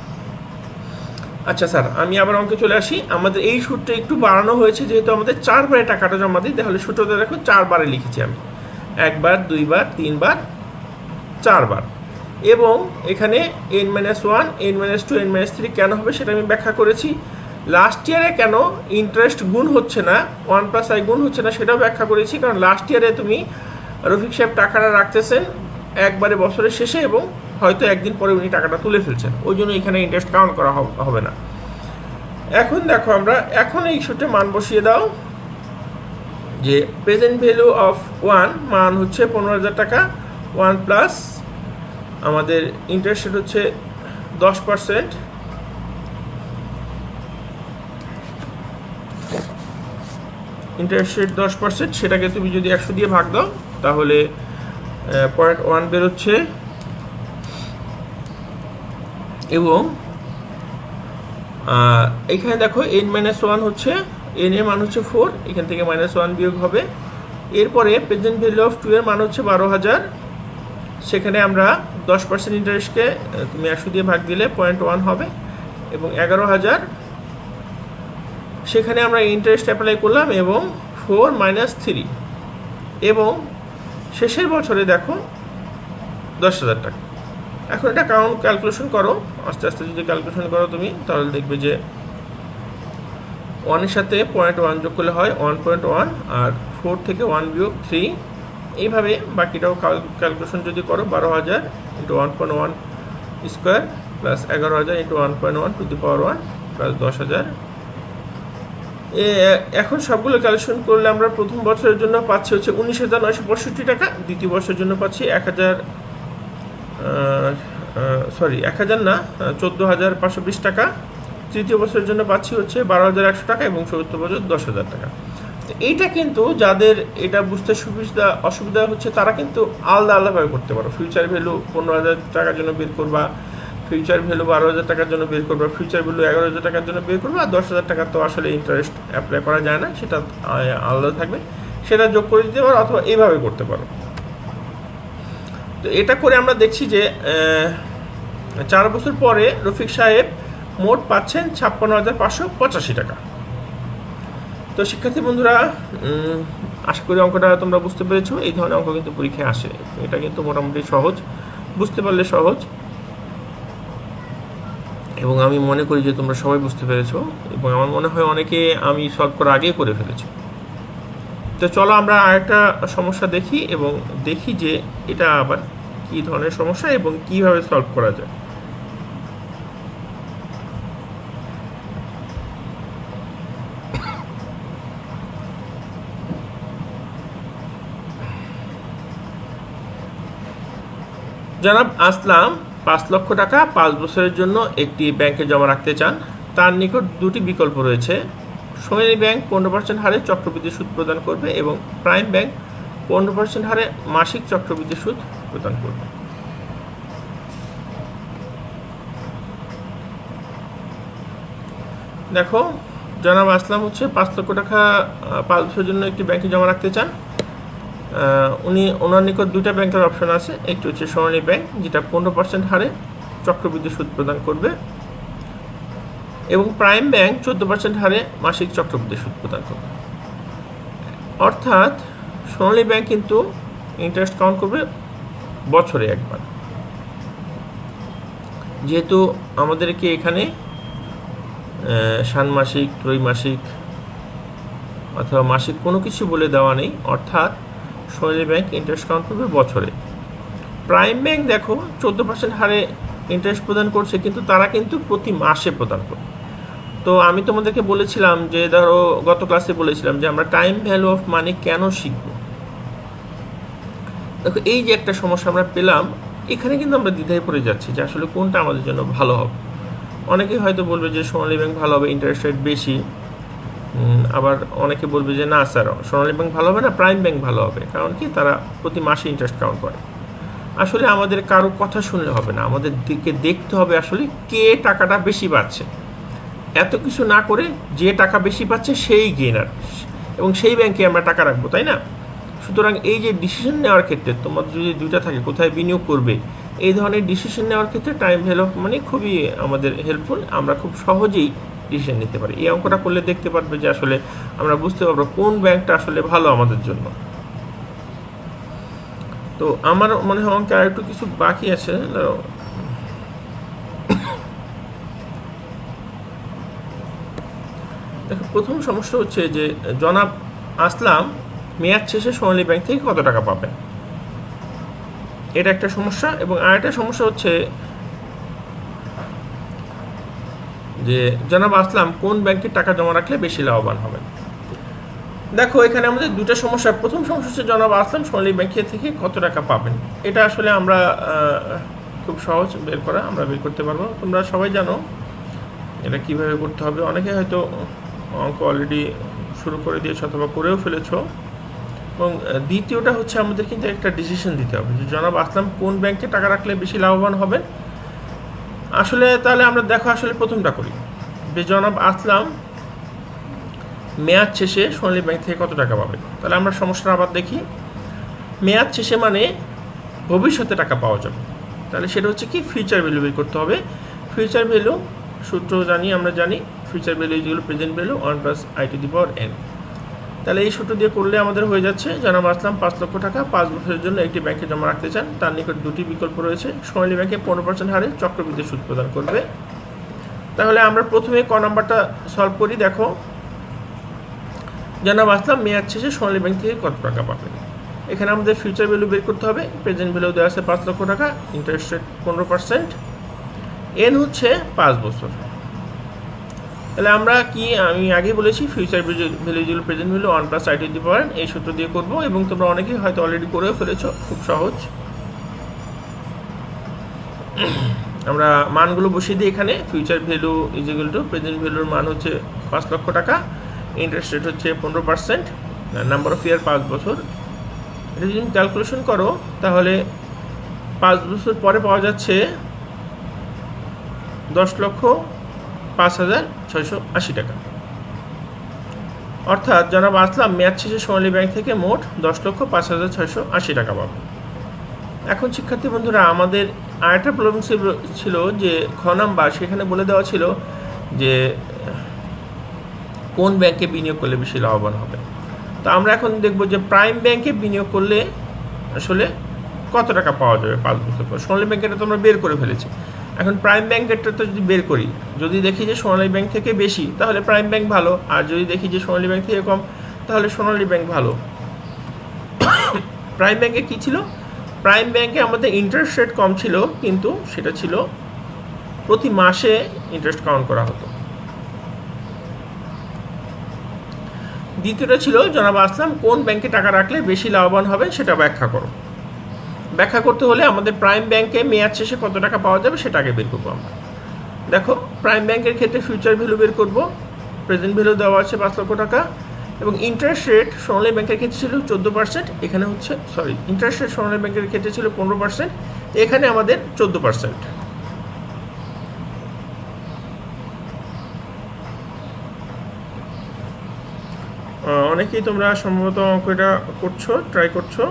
আচ্ছা স্যার, আমি আবার অঙ্কে চলে আসি। আমাদের এই সূত্রে একটু বাড়ানো হয়েছে, যেহেতু আমাদের 4 বারে টাকাটা জমা দিই, তাহলে সূত্রটা দেখো 4 বারে লিখেছি আমি, 1 বার 2 বার 3 বার 4 বার। এবং এখানে n-1 n-2 n-3 কেন হবে সেটা আমি ব্যাখ্যা করেছি। লাস্ট ইয়ারে কেন ইন্টারেস্ট গুণ হচ্ছে না, 1+i গুণ হচ্ছে না, সেটাও ব্যাখ্যা করেছি। কারণ লাস্ট ইয়ারে তুমি রফিক সাহেব টাকাটা রাখতেছেন একবারে বছরের শেষে, এবং হয়তো একদিন পরে উনি টাকাটা তুলে ফেলছেন, ওই জন্য এখানে ইন্টারেস্ট কাউন্ট করা হবে না। এখন দেখো, আমরা এখন এই সূত্রে মান বসিয়ে দাও যে প্রেজেন্ট ভ্যালু অফ 1 মান হচ্ছে 15,000 টাকা, 1 প্লাস আমাদের ইন্টারেস্ট রেট হচ্ছে 10%, ইন্টারেস্ট রেট 10%, সেটাকে তুমি যদি 100 দিয়ে ভাগ দাও তাহলে 0.1 বেরোচ্ছে। এবং এখানে দেখো n-1 হচ্ছে, n এর মান হচ্ছে 4, এখান থেকে -1 বিয়োগ হবে। এরপরে প্রেজেন্ট ভ্যালু অফ 2 এর মান হচ্ছে 12,000, সেখানে আমরা 10% ইন্টারেস্টকে তুমি 100 দিয়ে ভাগ দিলে 0.1 হবে, এবং 11,000 সেখানে আমরা ইন্টারেস্ট অ্যাপ্লাই করলাম, এবং 4 - 3, এবং শেষের বছরে দেখো 10,000 টাকা। এখন এটা ক্যালকুলেশন করো, আস্তে আস্তে যদি ক্যালকুলেশন করো তুমি, তাহলে দেখবে যে 1 এর সাথে 0.1 যোগ করলে হয় 1.1, আর 4 থেকে 1 বিয়োগ 3, এইভাবে বাকিটাও ক্যালকুলেশন যদি করো, 12,000 × 1.1 square plus 11,000 × 1.1 to the power 1 plus 10,000। এখন সবগুলো ক্যালকুলেশন করলে আমরা প্রথম বছরের জন্য পাচ্ছি হচ্ছে 19,965 টাকা, দ্বিতীয় বছরের জন্য পাচ্ছি 1,000 না 14,520 টাকা, তৃতীয় বছরের জন্য পাচ্ছি হচ্ছে 12,100 টাকা, এবং চতুর্থ বছর 10,000 টাকা। এইটা কিন্তু যাদের এটা বুঝতে অসুবিধা হচ্ছে, তারা কিন্তু আলাদা আলাদাভাবে করতে পারো। ফিউচার ভ্যালু 15,000 টাকার জন্য বের করবা, ফিউচার ভ্যালু 12,000 টাকার জন্য বের করবা, ফিউচার ভ্যালু 11,000 টাকার জন্য বের করবা, আর 10,000 টাকা তো আসলে ইন্টারেস্ট অ্যাপ্লাই করা যায় না, সেটা আলাদা থাকবে, সেটা যোগ করে দিতে পারো, অথবা এইভাবে করতে পারো। তো এটা করে আমরা দেখছি যে 4 বছর পরে রফিক সাহেব মোট পাচ্ছেন 56,585 টাকা। তো শিক্ষার্থী বন্ধুরা, আশা করি অঙ্কটা তোমরা বুঝতে পেরেছো। এই ধরনের অঙ্ক কিন্তু পরীক্ষায় আসে, এটা কিন্তু মোটামুটি সহজ, বুঝতে পারলে সহজ, এবং আমি মনে করি যে তোমরা সবাই বুঝতে পেরেছো, এবং আমার মনে হয় অনেকে আমি সলভ করার আগেই করে ফেলেছি। তো চলো আমরা আরেকটা সমস্যা দেখি, এবং দেখি যে এটা আবার কী ধরনের সমস্যা এবং কিভাবে সলভ করা যায়। জনাব আসলাম 5 লক্ষ টাকা 5 বছরের জন্য একটি ব্যাংকে জমা রাখতে চান। তার নিকট দুটি বিকল্প রয়েছে: সোনালী ব্যাংক 15% হারে চক্রবৃদ্ধি সুদ প্রদান করবে এবং প্রাইম ব্যাংক 15% হারে মাসিক চক্রবৃদ্ধি সুদ প্রদান করবে। দেখো জনাব আসলাম হচ্ছে 5 লক্ষ টাকা 5 বছরের জন্য একটি ব্যাংকে জমা রাখতে চান। ওনার নিকট দুইটা ব্যাংকের অপশন আছে, একটি হচ্ছে সোনালী ব্যাংক যেটা 15% হারে চক্রবৃদ্ধি সুদ প্রদান করবে, এবং প্রাইম ব্যাংক 14% হারে মাসিক চক্রবৃদ্ধি সুদ প্রদান করবে। অর্থাৎ সোনালী ব্যাংক কিন্তু ইন্টারেস্ট কাউন্ট করবে বছরে একবার, যেহেতু আমাদেরকে এখানে ষান্মাসিক, ত্রৈমাসিক অথবা মাসিক কোনো কিছু বলে দেওয়া নেই, অর্থাৎ সোনালী ব্যাংক ইন্টারেস্ট কাউন্ট করবে বছরে। প্রাইম ব্যাংক দেখো 14% হারে ইন্টারেস্ট প্রদান করছে, কিন্তু তারা কিন্তু প্রতি মাসে প্রদান করে। তো আমি তোমাদেরকে বলেছিলাম যে ধরো গত ক্লাসে বলেছিলাম যে আমরা টাইম ভ্যালু অফ মানি কেন শিখব। দেখো এই যে একটা সমস্যা আমরা পেলাম, এখানে কিন্তু আমরা দ্বিধায় পড়ে যাচ্ছি যে আসলে কোনটা আমাদের জন্য ভালো হবে। অনেকেই হয়তো বলবে যে সোনালী ব্যাংক ভালো হবে, ইন্টারেস্ট রেট বেশি, আবার অনেকে বলবে যে না স্যার সোনালী ব্যাংক ভালো হবে না, প্রাইম ব্যাংক ভালো হবে, কারণ কি তারা প্রতি মাসে ইন্টারেস্ট কাউন্ট করে। আসলে আমাদের কারো কথা শুনলে হবে না, আমাদের দিকে দেখতে হবে আসলে কে টাকাটা বেশি পাচ্ছে। এত কিছু না করে যে টাকা বেশি পাচ্ছে সেই গেইনার, এবং সেই ব্যাংকে আমরা টাকা রাখবো, তাই না? সুতরাং এই যে ডিসিশন নেওয়ার ক্ষেত্রে তোমার যদি দুইটা থাকে কোথায় বিনিয়োগ করবে, এই ধরনের ডিসিশন নেওয়ার ক্ষেত্রে টাইম ভ্যালু অফ মানি খুবই আমাদের হেল্পফুল। আমরা খুব সহজেই ডিসিশন নিতে পারি। এই অঙ্কটা করলে দেখতে পারবে যে আসলে আমরা বুঝতে পারবো কোন ব্যাংকটা আসলে ভালো আমাদের জন্য। তো আমার মনে হয় অঙ্কে আর একটু কিছু বাকি আছে। দেখো প্রথম সমস্যা হচ্ছে যে জনাব আসলাম মেয়াদ শেষে সোনালী ব্যাংক থেকে কত টাকা পাবেন, এটা একটা সমস্যা। এবং আরেকটা সমস্যা হচ্ছে যে জনাব আসলাম কোন ব্যাংকে টাকা জমা রাখলে বেশি লাভবান হবেন। দেখো এখানে আমাদের দুটো সমস্যা। প্রথম সমস্যা হচ্ছে জনাব আসলাম সোনালী ব্যাংকের থেকে কত টাকা পাবেন। এটা আসলে আমরা খুব সহজ বের করা, আমরা বের করতে পারবো। তোমরা সবাই জানো এটা কিভাবে করতে হবে। অনেকে হয়তো অঙ্ক অলরেডি শুরু করে দিয়েছো অথবা করেও ফেলেছো। এবং দ্বিতীয়টা হচ্ছে আমাদের কিন্তু একটা ডিসিশন দিতে হবে যে জনাব আসলাম কোন ব্যাংকে টাকা রাখলে বেশি লাভবান হবেন। আসলে তাহলে আমরা দেখো আসলে প্রথমটা করি যে জনাব আসলাম মেয়াদ শেষে সোনালী ব্যাংক থেকে কত টাকা পাবে। তাহলে আমরা সমস্যাটা আবার দেখি। মেয়াদ শেষে মানে ভবিষ্যতে টাকা পাওয়া যাবে, তাহলে সেটা হচ্ছে কি ফিউচার ভ্যালু বের করতে হবে। ফিউচার ভ্যালু সূত্র আমরা জানি future value is equal present value 1 + i⁴n। তাহলে এই সূত্র দিয়ে করলে আমাদের হয়ে যাচ্ছে জনাব আসলাম 5 লক্ষ টাকা 5 বছরের জন্য একটি ব্যাংকে জমা রাখতে চান। তার নিকট দুটি বিকল্প রয়েছে, সোনালী ব্যাংকে 15% হারে চক্রবৃদ্ধি সুদ প্রদান করবে। তাহলে আমরা প্রথমে ক নাম্বারটা সলভ করি। দেখো জনাব আসলাম মেয়াদ শেষে সোনালী ব্যাংক থেকে কত টাকা পাবে। এখানে আমাদের ফিউচার ভ্যালু বের করতে হবে। প্রেজেন্ট ভ্যালু দেওয়া আছে 5 লক্ষ টাকা, ইন্টারেস্ট রেট 15%, এন হচ্ছে 5 বছর। তাহলে আমরা কি আমি আগে বলেছি future value equal present value 1 + i⁴n এই সূত্র দিয়ে করব। এবং তোমরা অনেকেই হয়তো অলরেডি করেও ফেলেছো, খুব সহজ। আমরা মানগুলো বসিয়ে দিই এখানে। Future value is equal to present ভ্যালুর মান হচ্ছে 5 লক্ষ টাকা, ইন্টারেস্ট রেট হচ্ছে 15%, নাম্বার অফ ইয়ার 5 বছর। এটা যদি তুমি ক্যালকুলেশন করো তাহলে 5 বছর পরে পাওয়া যাচ্ছে 10,05,680 টাকা। অর্থাৎ জনাব আসলাম মেয়াদ শেষে সোনালী ব্যাংক থেকে মোট 10,05,680 টাকা পাবে। এখন শিক্ষার্থী বন্ধুরা আমাদের আরেকটা প্রবলেম ছিল যে খ নাম্বার, সেখানে বলে দেওয়া ছিল যে কোন ব্যাংকে বিনিয়োগ করলে বেশি লাভবান হবে। তো আমরা এখন দেখব যে প্রাইম ব্যাংকে বিনিয়োগ করলে আসলে কত টাকা পাওয়া যাবে 5 বছর পর। সোনালী ব্যাংকেটা তো আমরা বের করে ফেলেছি, এখন প্রাইম ব্যাংকেরটা তো যদি বের করি, যদি দেখি যে সোনালী ব্যাংক থেকে বেশি তাহলে প্রাইম ব্যাংক ভালো, আর যদি দেখি যে সোনালী ব্যাংক থেকে কম তাহলে সোনালী ব্যাংক ভালো। প্রাইম ব্যাংকে কী ছিল? প্রাইম ব্যাংকে আমাদের ইন্টারেস্ট রেট কম ছিল, কিন্তু সেটা ছিল প্রতি মাসে ইন্টারেস্ট কাউন্ট করা হতো। দ্বিতীয়টা ছিল জনাব আসলাম কোন ব্যাংকে টাকা রাখলে বেশি লাভবান হবে সেটা ব্যাখ্যা করো। ব্যাখ্যা করতে হলে আমাদের প্রাইম ব্যাংকে মেয়াদ শেষে কত টাকা পাওয়া যাবে সেটা আগে বের করবো আমরা। দেখো প্রাইম ব্যাংকের ক্ষেত্রে ফিউচার ভ্যালু বের করব। প্রেজেন্ট ভ্যালু দেওয়া আছে 5 লক্ষ টাকা, এবং ইন্টারেস্ট রেট সোনালী ব্যাংকের ক্ষেত্রে ছিল 14%, এখানে হচ্ছে ইন্টারেস্ট রেট সোনালী ব্যাংকের ক্ষেত্রে ছিল 15%, এখানে আমাদের 14%। অনেকেই তোমরা সম্ভবত অঙ্কটা ট্রাই করছো।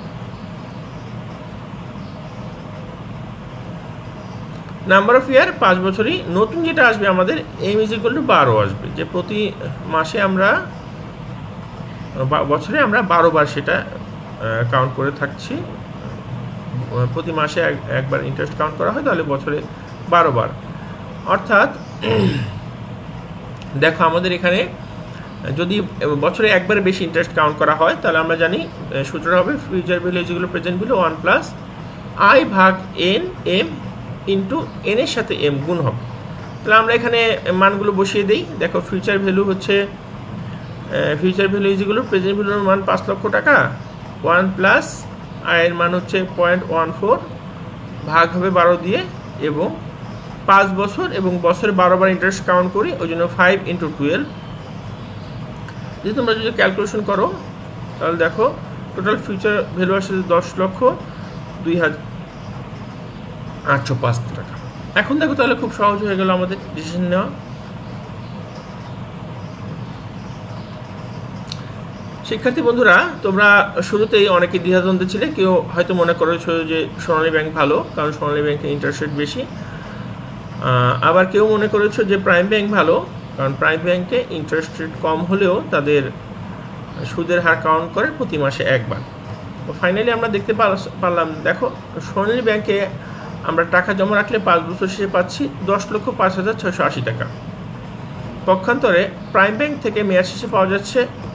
নাম্বার অফ ইয়ার 5 বছরই। নতুন যেটা আসবে আমাদের এম ইজ ইকুয়াল টু 12 আসবে, যে প্রতি মাসে বছরে আমরা 12 বার সেটা কাউন্ট করে থাকছি। প্রতি মাসে একবার ইন্টারেস্ট কাউন্ট করা হয়, তাহলে বছরে 12 বার। অর্থাৎ দেখো আমাদের এখানে যদি বছরে একবারে বেশি ইন্টারেস্ট কাউন্ট করা হয়, তাহলে আমরা জানি সূত্রটা হবে ফিউচার ভ্যালু যেগুলো প্রেজেন্ট ভ্যালু 1 প্লাস আই ভাগ এন এম ইন্টু এন এর সাথে এম গুণ হবে। তাহলে আমরা এখানে মানগুলো বসিয়ে দিই। দেখো ফিউচার ভ্যালু যেগুলো প্রেজেন্ট ভ্যালুর মান 5 লক্ষ টাকা, 1 প্লাস আয়ের মান হচ্ছে 0.14, ভাগ হবে 12 দিয়ে, এবং 5 বছর এবং বছরে 12 বার ইন্টারেস্ট কাউন্ট করি, ওই জন্য 5 × 12। যদি তোমরা যদি ক্যালকুলেশন করো, তাহলে দেখো টোটাল ফিউচার ভ্যালু আসছে 10,02,805 টাকা। এখন দেখো তাহলে খুব সহজ হয়ে গেল আমাদের ডিসিশন নেওয়া। শিক্ষার্থী বন্ধুরা, তোমরা শুরুতেই অনেকে দ্বিধাদ্বন্দ্বে ছিলে। কেউ হয়তো মনে করেছো যে সোনালী ব্যাংক ভালো, কারণ সোনালী ব্যাংকে ইন্টারেস্ট রেট বেশি। আবার কেউ মনে করেছো যে প্রাইম ব্যাংক ভালো, কারণ প্রাইম ব্যাংকে ইন্টারেস্ট রেট কম হলেও তাদের সুদের হার কাউন্ট করে প্রতি মাসে একবার। তো ফাইনালি আমরা দেখতে পারলাম, দেখো সোনালী ব্যাংকে আমরা টাকা জমা রাখলে 5 বছর শেষে পাচ্ছি 10,05,680 টাকা। পক্ষান্তরে প্রাইম ব্যাংক থেকে মেয়াদ শেষে পাওয়া যাচ্ছে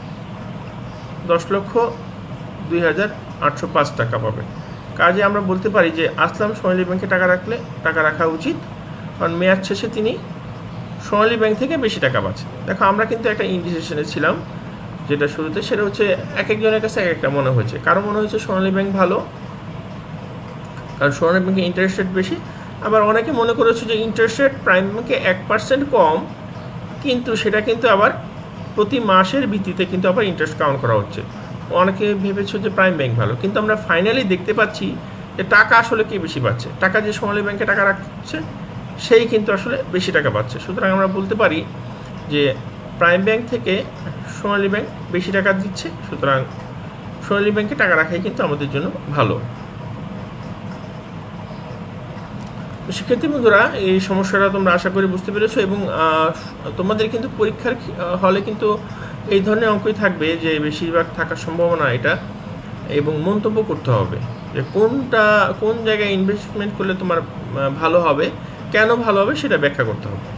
10,02,805 টাকা পাবে। কাজে আমরা বলতে পারি যে আসলাম সোনালী ব্যাংকে টাকা রাখা উচিত, কারণ মেয়াদ শেষে তিনি সোনালী ব্যাংক থেকে বেশি টাকা পাচ্ছে। দেখো আমরা কিন্তু একটা ইনডিসিশনে ছিলাম, যেটা শুরুতে, সেটা হচ্ছে এক একজনের কাছে এক একটা মনে হয়েছে। কারো মনে হয়েছে সোনালী ব্যাংক ভালো, কারণ সোনালী ব্যাংকে ইন্টারেস্ট রেট বেশি। আবার অনেকে মনে করেছে যে ইন্টারেস্ট রেট প্রাইম ব্যাংকে 1% কম, কিন্তু সেটা কিন্তু আবার প্রতি মাসের ভিত্তিতে কিন্তু আবার ইন্টারেস্ট কাউন্ট করা হচ্ছে। অনেকে ভেবেছে যে প্রাইম ব্যাংক ভালো, কিন্তু আমরা ফাইনালি দেখতে পাচ্ছি যে টাকা আসলে কে বেশি পাচ্ছে। টাকা যে সোনালী ব্যাংকে টাকা রাখছে সেই কিন্তু আসলে বেশি টাকা পাচ্ছে। সুতরাং আমরা বলতে পারি যে প্রাইম ব্যাংক থেকে সোনালী ব্যাংক বেশি টাকা দিচ্ছে, সুতরাং সোনালী ব্যাংকে টাকা রাখাই কিন্তু আমাদের জন্য ভালো। শিক্ষার্থী বন্ধুরা, এই সমস্যাটা তোমরা আশা করি বুঝতে পেরেছো, এবং তোমাদের কিন্তু পরীক্ষার হলে কিন্তু এই ধরনের অঙ্কই থাকবে, যে বেশিরভাগ থাকার সম্ভাবনা এটা, এবং মন্তব্য করতে হবে যে কোন জায়গায় ইনভেস্টমেন্ট করলে তোমার ভালো হবে, কেন ভালো হবে সেটা ব্যাখ্যা করতে হবে।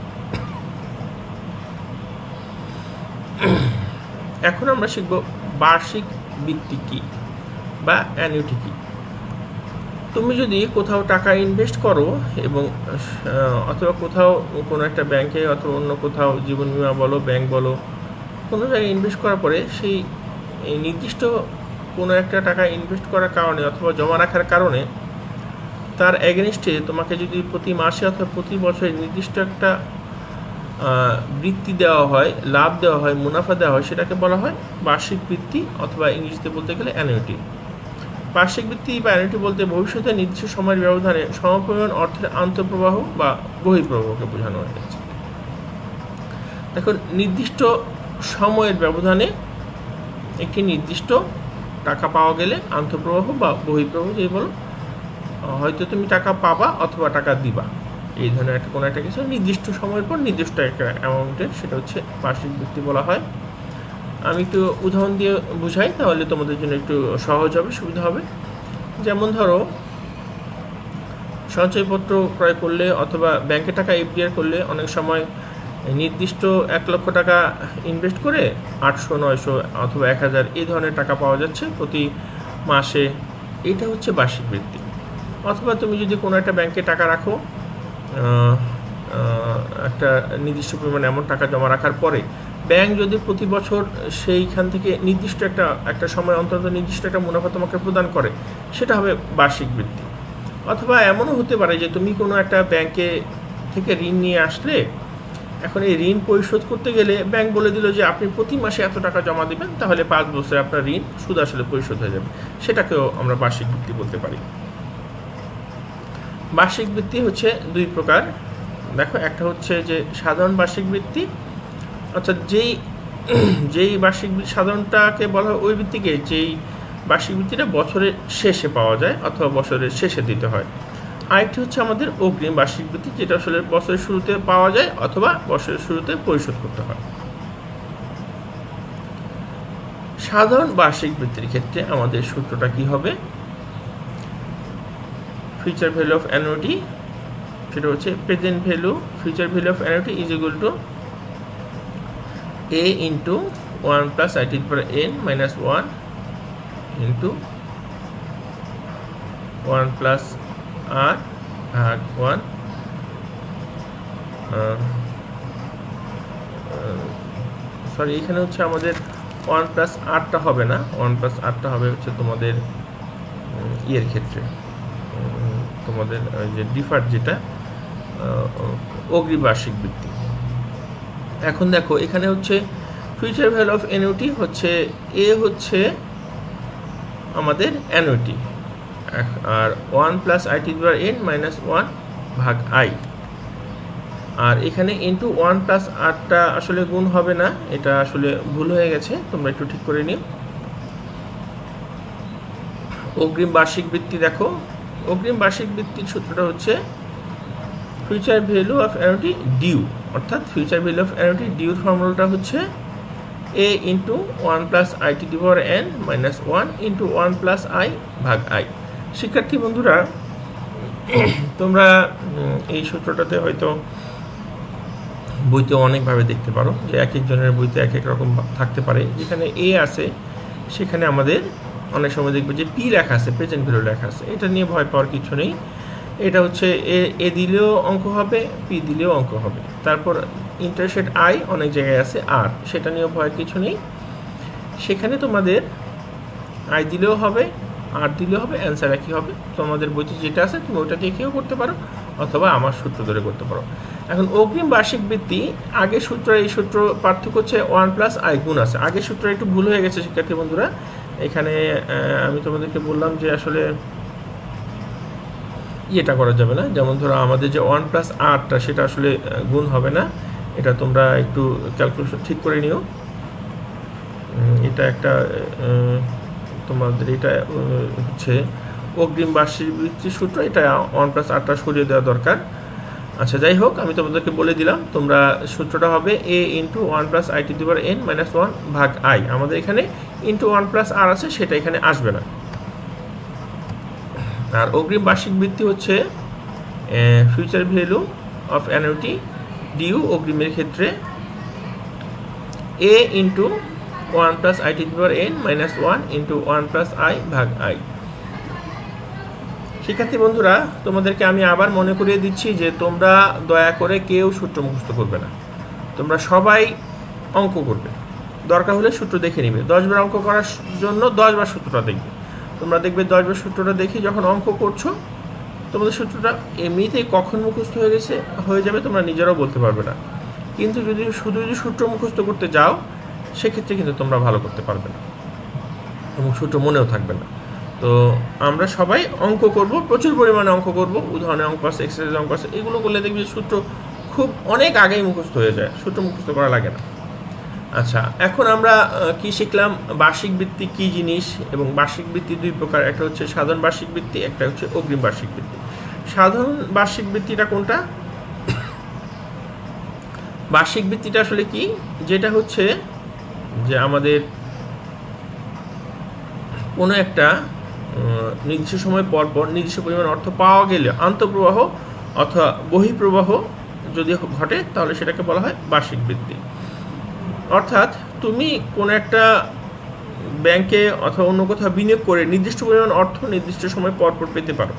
এখন আমরা শিখব বার্ষিক বৃত্তি কি বা অ্যানুইটি কি। তুমি যদি কোথাও টাকা ইনভেস্ট করো এবং অথবা কোথাও কোনো একটা ব্যাংকে অথবা অন্য কোথাও জীবন বীমা বলো, ব্যাংক বলো, কোনো জায়গায় ইনভেস্ট করার পরে সেই নির্দিষ্ট কোনো একটা টাকা ইনভেস্ট করার কারণে অথবা জমা রাখার কারণে তার এগেনস্টে তোমাকে যদি প্রতি মাসে অথবা প্রতি বছরে নির্দিষ্ট একটা বৃত্তি দেওয়া হয়, লাভ দেওয়া হয়, মুনাফা দেওয়া হয়, সেটাকে বলা হয় বার্ষিক বৃত্তি, অথবা ইংরেজিতে বলতে গেলে অ্যানুইটি। বার্ষিক বৃত্তি বা অ্যানুইটি বলতে ভবিষ্যতে নির্দিষ্ট সময়ের ব্যবধানে সমপরিমাণ অর্থের আন্তঃপ্রবাহ বা বহিঃপ্রবাহকে বোঝানো হয়েছে। দেখুন, নির্দিষ্ট সময়ের ব্যবধানে একটি নির্দিষ্ট টাকা পাওয়া গেলে আন্তঃপ্রবাহ বা বহিঃপ্রবাহ যেই বলো, হয়তো তুমি টাকা পাবা অথবা টাকা দিবা, এই ধরনের কোনো একটা কিছু নির্দিষ্ট সময়ের পর নির্দিষ্ট একটা অ্যামাউন্টের, সেটা হচ্ছে বার্ষিক বৃত্তি বলা হয়। আমি একটু উদাহরণ দিয়ে বুঝাই, তাহলে তোমাদের জন্য একটু সহজ হবে, সুবিধা হবে। যেমন ধরো, সঞ্চয়পত্র ক্রয় করলে অথবা ব্যাংকে টাকা এফডিআর করলে অনেক সময় নির্দিষ্ট 1 লক্ষ টাকা ইনভেস্ট করে 800, 900 অথবা 1000 এই ধরনের টাকা পাওয়া যাচ্ছে প্রতি মাসে, এটা হচ্ছে বার্ষিক বৃত্তি। অথবা তুমি যদি কোনো একটা ব্যাংকে টাকা রাখো, একটা নির্দিষ্ট পরিমাণ এমন টাকা জমা রাখার পরে ব্যাংক যদি প্রতি বছর সেইখান থেকে নির্দিষ্ট একটা সময় অন্তত নির্দিষ্ট একটা মুনাফা তোমাকে প্রদান করে, সেটা হবে বার্ষিক বৃত্তি। অথবা এমনও হতে পারে যে তুমি কোনো একটা ব্যাংকে থেকে ঋণ নিয়ে আসলে এখন এই ঋণ পরিশোধ করতে গেলে ব্যাংক বলে দিল যে আপনি প্রতি মাসে এত টাকা জমা দেবেন, তাহলে 5 বছরে আপনার ঋণ সুদ আসলে পরিশোধ হয়ে যাবে। সেটাকেও আমরা বার্ষিক বৃত্তি বলতে পারি। বার্ষিক বৃত্তি হচ্ছে দুই প্রকার। দেখো, একটা হচ্ছে যে সাধারণ বার্ষিক বৃত্তি, অর্থাৎ যেই বার্ষিক সাধারণটাকে বলা হয় ওই বৃত্তিকে, যেই বার্ষিক বৃত্তিটা বছরের শেষে পাওয়া যায় অথবা বছরের শেষে দিতে হয়। আরেকটি হচ্ছে আমাদের অগ্রিম বার্ষিক বৃত্তি, যেটা আসলে বছরের শুরুতে পাওয়া যায় অথবা বছরের শুরুতে পরিশোধ করতে হয়। সাধারণ বার্ষিক বৃত্তির ক্ষেত্রে আমাদের সূত্রটা কি হবে? ফিউচার ভ্যালু অফ অ্যানুইটি, সেটা হচ্ছে present value future value of annuity is equal to a into 1 plus I to the power n minus 1 into 1 plus r ভাগ 1 সরি, এখানে হচ্ছে আমাদের 1 প্লাস আরটা হবে না, 1 প্লাস আরটা হবে হচ্ছে তোমাদের ইয়ের ক্ষেত্রে, তোমাদের যে ডিফার্ট, যেটা অগ্রিম বার্ষিক বৃত্তি। এখন দেখো, এখানে হচ্ছে ফিউচার ভ্যালু অফ অ্যানুইটি হচ্ছে এ হচ্ছে আমাদের অ্যানুইটি, আর 1 plus I to the power n minus 1 ভাগ আই। আর এখানে ইন্টু 1 প্লাস আরটা আসলে গুণ হবে না, এটা আসলে ভুল হয়ে গেছে, তোমরা একটু ঠিক করে নিও। অগ্রিম বার্ষিক বৃত্তি দেখো, অগ্রিম বার্ষিক বৃত্তির সূত্রটা হচ্ছে future value of annuity due, অর্থাৎ ফিউচার ভ্যালু অফ অ্যানুইটি ডিউর ফর্মুলাটা হচ্ছে a into 1 plus I to the power n minus 1 into 1 plus I ভাগ আই। শিক্ষার্থী বন্ধুরা, তোমরা এই সূত্রটাতে হয়তো বইতে অনেকভাবে দেখতে পারো, যে এক একজনের বইতে এক এক রকম থাকতে পারে। যেখানে এ আছে সেখানে আমাদের অনেক সময় দেখবে যে পি লেখা আছে, প্রেজেন্ট ভ্যালু লেখা আছে। এটা নিয়ে ভয় পাওয়ার কিছু নেই, এটা হচ্ছে এ দিলেও অঙ্ক হবে, পি দিলেও অঙ্ক হবে। তারপর ইন্টারসেট আই অনেক জায়গায় আছে আর, সেটা নিয়েও ভয়ের কিছু নেই। সেখানে তোমাদের আই দিলেও হবে, আর দিলেও হবে, অ্যান্সার একই হবে। তোমাদের বইতে যেটা আছে তুমি ওটা দেখেও করতে পারো অথবা আমার সূত্র ধরে করতে পারো। এখন অগ্রিম বার্ষিক বৃত্তি, আগের সূত্র এই সূত্র পার্থক্য হচ্ছে 1 প্লাস আই গুণ আছে। আগের সূত্র একটু ভুল হয়ে গেছে শিক্ষার্থী বন্ধুরা। এখানে আমি তোমাদেরকে বললাম যে আসলে ইয়েটা করা যাবে না, যেমন ধরো আমাদের যে 1 প্লাস আরটা সেটা আসলে গুণ হবে না, এটা তোমরা একটু ক্যালকুলেশন ঠিক করে নিও। এটা একটা তোমাদের এটা হচ্ছে অগ্রিম বার্ষিক বৃত্তির সূত্র, এটা 1 প্লাস আরটা সরিয়ে দেওয়া দরকার। আচ্ছা, যাই হোক, আমি তোমাদেরকে বলে দিলাম, তোমরা সূত্রটা হবে a into 1 plus I to the power n minus 1 ভাগ আই। আমাদের এখানে ইন্টু 1 প্লাস আর আছে, সেটা এখানে আসবে না। আর অগ্রিম বার্ষিক বৃত্তি হচ্ছে future value of annuity due অগ্রিমের ক্ষেত্রে a into 1 plus I to the power n minus 1 into 1 plus I ভাগ আই। শিক্ষার্থী বন্ধুরা, তোমাদেরকে আমি আবার মনে করিয়ে দিচ্ছি যে তোমরা দয়া করে কেউ সূত্র মুখস্থ করবে না, তোমরা সবাই অঙ্ক করবে। দরকার হলে সূত্র দেখে নিবে, 10 বার অঙ্ক করার জন্য 10 বার সূত্রটা দেখবে। তোমরা দেখবে 10 বার সূত্রটা দেখে যখন অঙ্ক করছো, তোমাদের সূত্রটা এমনিতেই কখন মুখস্থ হয়ে যাবে তোমরা নিজেরাও বলতে পারবে না। কিন্তু যদি শুধু সূত্র মুখস্থ করতে যাও, সেক্ষেত্রে কিন্তু তোমরা ভালো করতে পারবে না এবং সূত্র মনেও থাকবে না। তো আমরা সবাই অঙ্ক করব, প্রচুর পরিমাণে অঙ্ক করব, উদাহরণে অঙ্ক আছে, এক্সারসাইজ অঙ্ক আছে, এগুলো করলে দেখবি সূত্র খুব অনেক আগেই মুখস্থ হয়ে যায়, সূত্র মুখস্থ করা লাগে না। আচ্ছা, এখন আমরা কি শিখলাম, বার্ষিক বৃত্তি কি জিনিস এবং বার্ষিক বৃত্তি দুই প্রকার, একটা হচ্ছে সাধারণ বার্ষিক বৃত্তি, একটা হচ্ছে অগ্রিম বার্ষিক বৃত্তি। সাধারণ বার্ষিক বৃত্তিটা কোনটা? বার্ষিক বৃত্তিটা আসলে কি, যেটা হচ্ছে যে আমাদের কোনো একটা নির্দিষ্ট সময় পর পর নির্দিষ্ট পরিমাণ অর্থ পাওয়া গেলে আন্তঃপ্রবাহ অথবা বহিঃপ্রবাহ যদি ঘটে, তাহলে সেটাকে বলা হয় বার্ষিক বৃত্তি। অর্থাৎ তুমি কোনো একটা ব্যাংকে অথবা অন্য কোথাও বিনিয়োগ করে নির্দিষ্ট পরিমাণ অর্থ নির্দিষ্ট সময় পর পর পেতে পারো,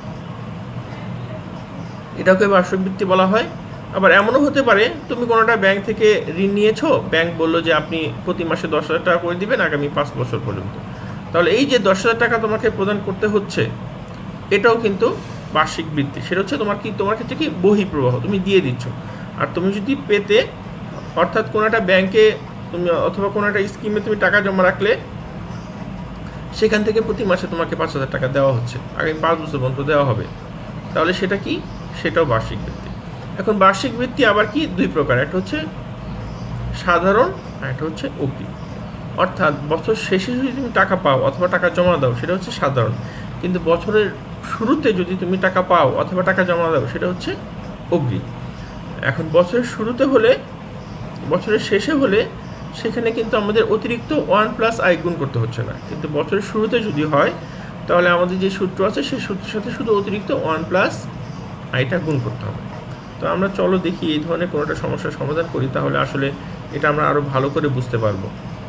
এটাকে বার্ষিক বৃত্তি বলা হয়। আবার এমনও হতে পারে তুমি কোনোটা ব্যাংক থেকে ঋণ নিয়েছো, ব্যাংক বললো যে আপনি প্রতি মাসে 10,000 টাকা করে দিবেন আগামী 5 বছর পর্যন্ত। তাহলে এই যে 10,000 টাকা তোমাকে প্রদান করতে হচ্ছে, এটাও কিন্তু বার্ষিক বৃত্তি। সেটা হচ্ছে তোমার ক্ষেত্রে কি বহিঃপ্রবাহ, তুমি দিয়ে দিচ্ছ। আর তুমি যদি পেতে, অর্থাৎ কোনো একটা ব্যাংকে তুমি অথবা কোনো একটা স্কিমে তুমি টাকা জমা রাখলে সেখান থেকে প্রতি মাসে তোমাকে 5,000 টাকা দেওয়া হচ্ছে, আগামী 5 বছর পর্যন্ত দেওয়া হবে, তাহলে সেটা কি? সেটাও বার্ষিক বৃত্তি। এখন বার্ষিক বৃত্তি আবার কি দুই প্রকার, একটা হচ্ছে সাধারণ আর একটা হচ্ছে অগ্রিম। অর্থাৎ বছর শেষে যদি তুমি টাকা পাও অথবা টাকা জমা দাও সেটা হচ্ছে সাধারণ, কিন্তু বছরের শুরুতে যদি তুমি টাকা পাও অথবা টাকা জমা দাও সেটা হচ্ছে অগ্রিম। এখন বছরের শুরুতে হলে, বছরের শেষে হলে সেখানে কিন্তু আমাদের অতিরিক্ত 1+i গুণ করতে হচ্ছে না, কিন্তু বছরের শুরুতে যদি হয় তাহলে আমাদের যে সূত্র আছে সেই সূত্রের সাথে শুধু অতিরিক্ত 1+iটা গুণ করতে হবে। তো আমরা চলো দেখি এই ধরনের কোনোটা সমস্যার সমাধান করি, তাহলে আসলে এটা আমরা আরও ভালো করে বুঝতে পারবো।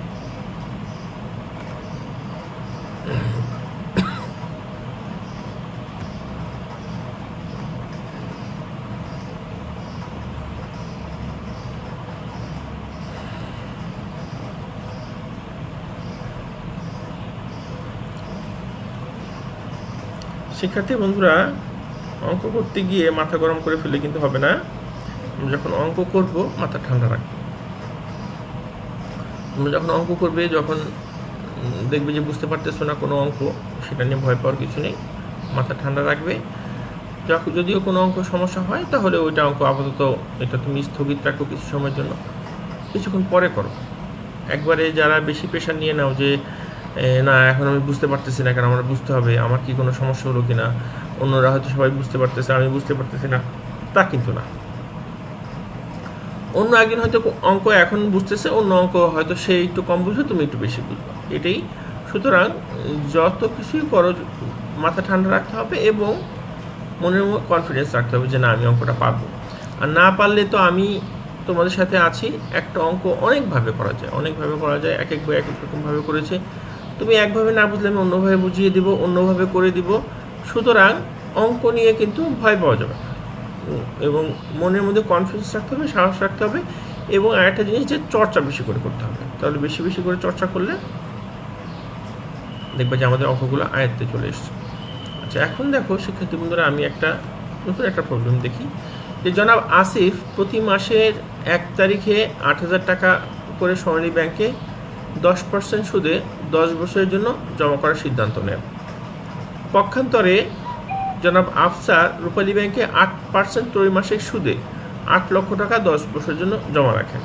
শিক্ষার্থী বন্ধুরা, অঙ্ক করতে গিয়ে মাথা গরম করে ফেলে কিন্তু হবে না। আমরা যখন অঙ্ক করব মাথা ঠান্ডা রাখবো। তোমরা যখন অঙ্ক করবে, যখন দেখবে যে বুঝতে পারতেছো না কোনো অঙ্ক, সেটা নিয়ে ভয় পাওয়ার কিছু নেই, মাথা ঠান্ডা রাখবে। যদিও কোনো অঙ্ক সমস্যা হয় তাহলে ওইটা অঙ্ক আপাতত এটা তুমি স্থগিত রাখো কিছু সময়ের জন্য, কিছুক্ষণ পরে করো। একবারে যারা বেশি প্রেশার নিয়ে নাও যে না এখন আমি বুঝতে পারতেছি না, কেন আমার বুঝতে হবে, আমার কি কোনো সমস্যা হলো কিনা, অন্যরা হয়তো সবাই বুঝতে পারতেছে আমি বুঝতে পারতেছি না, তা কিন্তু না। অন্য একদিন হয়তো অঙ্ক এখন বুঝতেছে, অন্য অঙ্ক হয়তো সে একটু কম বুঝবে, তুমি একটু বেশি বুঝবে, এটাই। সুতরাং যত কিছুই করো মাথা ঠান্ডা রাখতে হবে এবং মনের মধ্যে কনফিডেন্স রাখতে হবে যে না আমি অঙ্কটা পারবো। আর না পারলে তো আমি তোমাদের সাথে আছি, একটা অঙ্ক অনেকভাবে করা যায়, অনেকভাবে করা যায়, এক এক বই এক এক রকমভাবে করেছে। তুমি একভাবে না বুঝলে আমি অন্যভাবে বুঝিয়ে দিব, অন্যভাবে করে দিব। সুতরাং অঙ্ক নিয়ে কিন্তু ভয় পাওয়া যাবে না এবং মনের মধ্যে কনফিডেন্স রাখতে হবে, সাহস রাখতে হবে এবং আরেকটা জিনিস যে চর্চা বেশি করে করতে হবে। তাহলে বেশি বেশি করে চর্চা করলে দেখবে যে আমাদের অঙ্কগুলো আয়ত্তে চলে এসছে। আচ্ছা, এখন দেখো শিক্ষার্থী বন্ধুরা, আমি একটা নতুন একটা প্রবলেম দেখি যে জনাব আসিফ প্রতি মাসের 1 তারিখে 8,000 টাকা করে সোনালী ব্যাংকে 10% সুদে 10 বছরের জন্য জমা করার সিদ্ধান্ত নেন। পক্ষান্তরে জনাব আফসার রূপালী ব্যাংকে 8% ত্রৈমাসিক সুদে 8 লক্ষ টাকা 10 বছরের জন্য জমা রাখেন।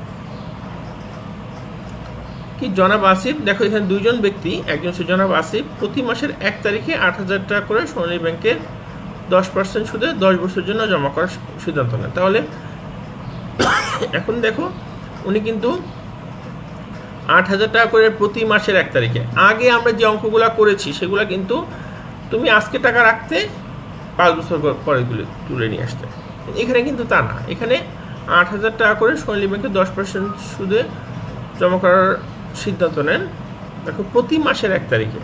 কি জনাব আসিফ, দেখো এখানে দুইজন ব্যক্তি, একজন হচ্ছে জনাব আসিফ, প্রতি মাসের 1 তারিখে 8,000 টাকা করে সোনালী ব্যাংকের 10% সুদে 10 বছরের জন্য জমা করার সিদ্ধান্ত নেন। তাহলে এখন দেখো উনি কিন্তু 8,000 টাকা করে প্রতি মাসের 1 তারিখে, আগে আমরা যে অঙ্কগুলো করেছি সেগুলো কিন্তু তুমি আজকে টাকা রাখতে 5 বছর পরে তুলে নিয়ে আসতে, এখানে কিন্তু তা না। এখানে 8,000 টাকা করে সোনালী ব্যাংকে 10% সুদে জমা করার সিদ্ধান্ত নেন, দেখো প্রতি মাসের 1 তারিখে,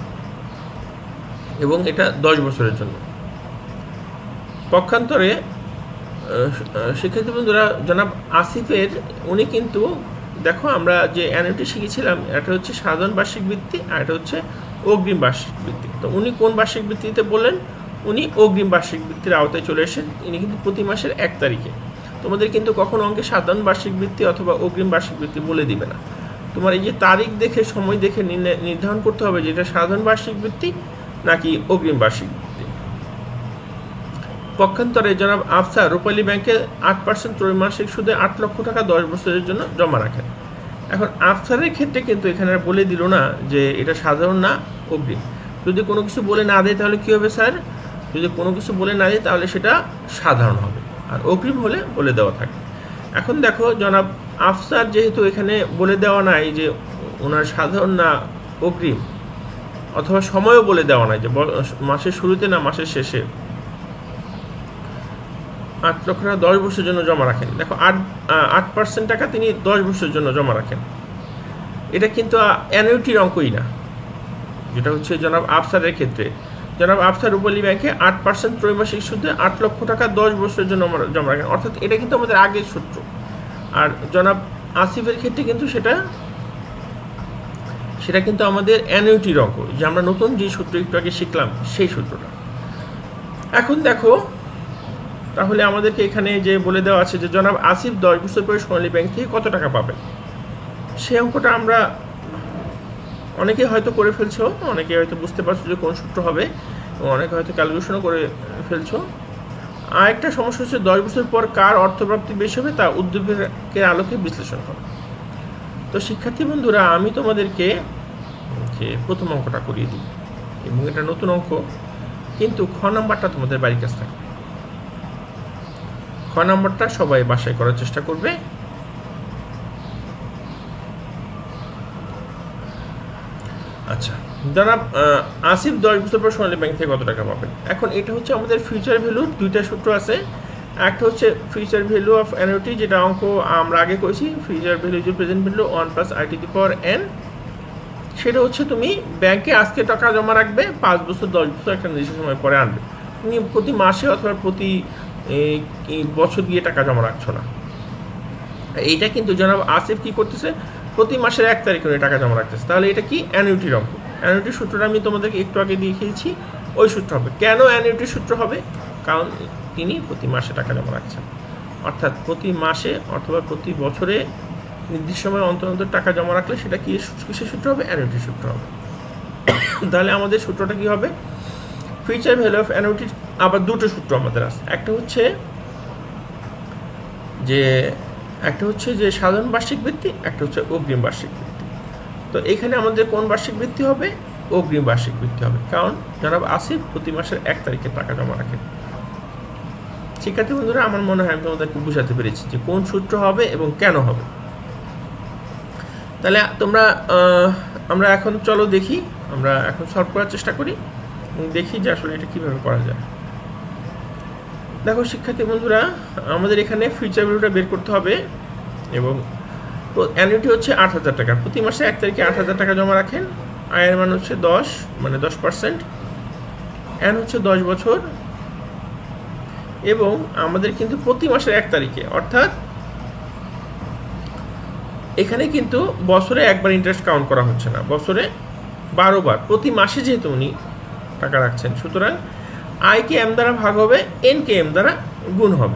এবং এটা 10 বছরের জন্য। পক্ষান্তরে শিক্ষার্থী বন্ধুরা, জনাব আসিফের উনি কিন্তু দেখো আমরা যে অ্যানুইটি শিখেছিলাম, এটা হচ্ছে সাধারণ বার্ষিক বৃত্তি আর এটা হচ্ছে অগ্রিম বার্ষিক বৃত্তি। তো উনি কোন বার্ষিক বৃত্তিতে বললেন? উনি অগ্রিম বার্ষিক বৃত্তির আওতায় চলে এসেছেন। ইনি কিন্তু প্রতি মাসের 1 তারিখে। তোমাদের কিন্তু কখনো অঙ্কে সাধারণ বার্ষিক বৃত্তি অথবা অগ্রিম বার্ষিক বৃত্তি বলে দিবে না। তোমার এই যে তারিখ দেখে সময় দেখে নির্ধারণ করতে হবে যে এটা সাধারণ বার্ষিক বৃত্তি নাকি অগ্রিম বার্ষিক বৃত্তি। পক্ষান্তরে জনাব আফসার রূপালী ব্যাংকে 8% ত্রৈমাসিক সুদে 8 লক্ষ টাকা 10 বছরের জন্য জমা রাখেন। এখন আফসারের ক্ষেত্রে কিন্তু এখানে বলে দিল না যে এটা সাধারণ না অগ্রিম। যদি কোনো কিছু বলে না দেয় তাহলে কী হবে স্যার? যদি কোনো কিছু বলে না দেয় তাহলে সেটা সাধারণ হবে, আর অগ্রিম হলে বলে দেওয়া থাকে। এখন দেখো জনাব আফসার যেহেতু এখানে বলে দেওয়া নাই যে ওনার সাধারণ না অগ্রিম, অথবা সময়ও বলে দেওয়া নাই যে মাসের শুরুতে না মাসের শেষে, 8 লক্ষ টাকা 10 বছরের জন্য জমা রাখেন। দেখো 8% টাকা তিনি 10 বছরের জন্য জমা রাখেন, এটা কিন্তু অ্যানুইটির অঙ্কই না, যেটা হচ্ছে জনাব আফসারের ক্ষেত্রে। জনাব আফসার রূপালী ব্যাংকে 8% ত্রৈমাসিক সুদে 8 লক্ষ টাকা 10 বছরের জন্য জমা রাখেন, অর্থাৎ এটা কিন্তু আমাদের আগের সূত্র। আর জনাব আসিফের ক্ষেত্রে কিন্তু সেটা কিন্তু আমাদের অ্যানুইটির অঙ্ক, যে আমরা নতুন যে সূত্র একটু আগে শিখলাম সেই সূত্রটা। এখন দেখো তাহলে আমাদেরকে এখানে যে বলে দেওয়া আছে যে জনাব আসিফ 10 বছর পরে সোনালী ব্যাংক থেকে কত টাকা পাবেন, সেই অঙ্কটা আমরা অনেকে হয়তো করে ফেলছো, অনেকে হয়তো বুঝতে পারছো যে কোন সূত্র হবে, এবং অনেকে হয়তো ক্যালকুলেশনও করে ফেলছো। আর একটা সমস্যা হচ্ছে 10 বছর পর কার অর্থপ্রাপ্তি বেশি হবে তা উদ্দীপকের আলোকে বিশ্লেষণ করো। তো শিক্ষার্থী বন্ধুরা, আমি তোমাদেরকে যে প্রথম অঙ্কটা করিয়ে দিই, এবং এটা নতুন অঙ্ক, কিন্তু খ নাম্বারটা তোমাদের বাড়ির কাছে থাকবে। খ নাম্বারটা সবাই বাসায় করার চেষ্টা করবে। আচ্ছা, জনাব আসিফ 10 বছর পর সোনালী ব্যাংক থেকে কত টাকা পাবেন। এখন এটা হচ্ছে আমাদের ফিউচার ভ্যালুর দুইটা সূত্র আছে। একটা হচ্ছে ফিউচার ভ্যালু অফ অ্যানুইটি, যেটা অঙ্ক আমরা আগে করেছি, future value is present value 1 plus i⁻n। সেটা হচ্ছে তুমি ব্যাংকে আজকে টাকা জমা রাখবে, 5 বছর 10 বছর একটা নির্দিষ্ট সময় পরে আনবে। তুমি প্রতি মাসে অথবা প্রতি বছর গিয়ে টাকা জমা রাখছো না। এইটা কিন্তু জনাব আসিফ কি করতেছে, প্রতি মাসের 1 তারিখে উনি টাকা জমা রাখতেছে। তাহলে এটা কি অ্যানুইটির অঙ্ক। অ্যানুইটির সূত্রটা আমি তোমাদেরকে একটু আগে দেখিয়েছি, ওই সূত্র হবে। কেন অ্যানুইটির সূত্র হবে? কারণ তিনি প্রতি মাসে টাকা জমা রাখছেন, অর্থাৎ প্রতি মাসে অথবা প্রতি বছরে নির্দিষ্ট সময় অন্তর অন্তর টাকা জমা রাখলে সেটা কি কিসের সূত্র হবে? অ্যানুইটির সূত্র হবে। তাহলে আমাদের সূত্রটা কি হবে? ফিউচার ভ্যালু অফ অ্যানুইটির আবার দুটো সূত্র আমাদের আছে। একটা হচ্ছে যে সাধারণ বার্ষিক বৃত্তি, একটা হচ্ছে অগ্রিম বার্ষিক বৃত্তি। তো এখানে আমাদের কোন বার্ষিক বৃত্তি হবে? অগ্রিম বার্ষিক বৃত্তি হবে, কারণ জনাব আসিফ প্রতি মাসের 1 তারিখে টাকা জমা রাখে। শিক্ষার্থী বন্ধুরা, আমার মনে হয় আমি তোমাদেরকে বুঝাতে পেরেছি যে কোন সূত্র হবে এবং কেন হবে। তাহলে আমরা এখন চলো দেখি, আমরা এখন সলভ করার চেষ্টা করি, দেখি যে আসলে এটা কিভাবে করা যায়। দেখো শিক্ষার্থী বন্ধুরা, আমাদের এখানে ফিউচার ভ্যালুটা বের করতে হবে, এবং অ্যানুইটি হচ্ছে 8,000 টাকা। প্রতি মাসে 1 তারিখে 8,000 টাকা জমা রাখেন। আয়ের মান হচ্ছে 10, মানে 10%। এন হচ্ছে 10 বছর, এবং আমাদের কিন্তু প্রতি মাসের 1 তারিখে, অর্থাৎ এখানে কিন্তু বছরে একবার ইন্টারেস্ট কাউন্ট করা হচ্ছে না, বছরে 12 বার, প্রতি মাসে যেহেতু উনি টাকা রাখছেন, সুতরাং আই কে এম দ্বারা ভাগ হবে, এন কে এম দ্বারা গুণ হবে।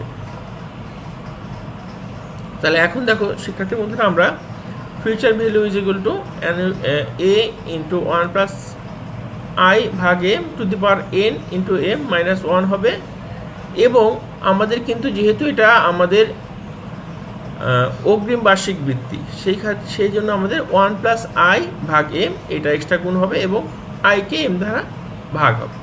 তাহলে এখন দেখো শিক্ষার্থী বন্ধুরা, আমরা future value is equal to A into 1 plus I ভাগ M to the power N into M minus 1 হবে। এবং আমাদের কিন্তু যেহেতু এটা আমাদের অগ্রিম বার্ষিক বৃত্তি, সেই জন্য আমাদের 1 প্লাস আই ভাগ এম এটা এক্সট্রা গুণ হবে, এবং আই কে এম দ্বারা ভাগ হবে।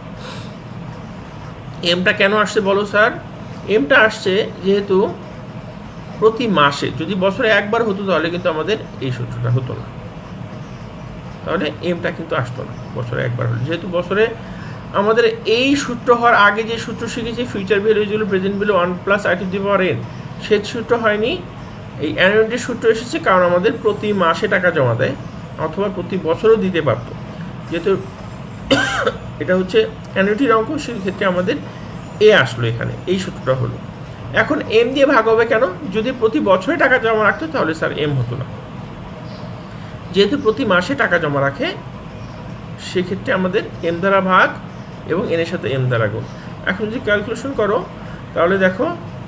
এমটা কেন আসছে বলো স্যার? এমটা আসছে যেহেতু প্রতি মাসে, যদি বছরে একবার হতো তাহলে কিন্তু আমাদের এই সূত্রটা হতো না, তাহলে এমটা কিন্তু আসতো না বছরে একবার হলে। যেহেতু বছরে আমাদের এই সূত্র হওয়ার আগে যে সূত্র শিখেছি, future value equal present value 1 plus I to the power N, সেই সূত্র হয়নি। এই অ্যানুইটির সূত্র এসেছে, কারণ আমাদের প্রতি মাসে টাকা জমা দেয়, অথবা প্রতি বছরও দিতে পারত। যেহেতু এটা হচ্ছে অ্যানুইটির অঙ্ক, সেই ক্ষেত্রে আমাদের এ আসলো এখানে, এই সূত্রটা হলো। এখন এম দিয়ে ভাগ হবে কেন? যদি প্রতি বছরে টাকা জমা রাখতো তাহলে স্যার এম হতো না। যেহেতু প্রতি মাসে টাকা জমা রাখে, সেক্ষেত্রে আমাদের এম দ্বারা ভাগ এবং এনের সাথে এম দ্বারা গুণ। এখন যদি ক্যালকুলেশন করো তাহলে দেখো,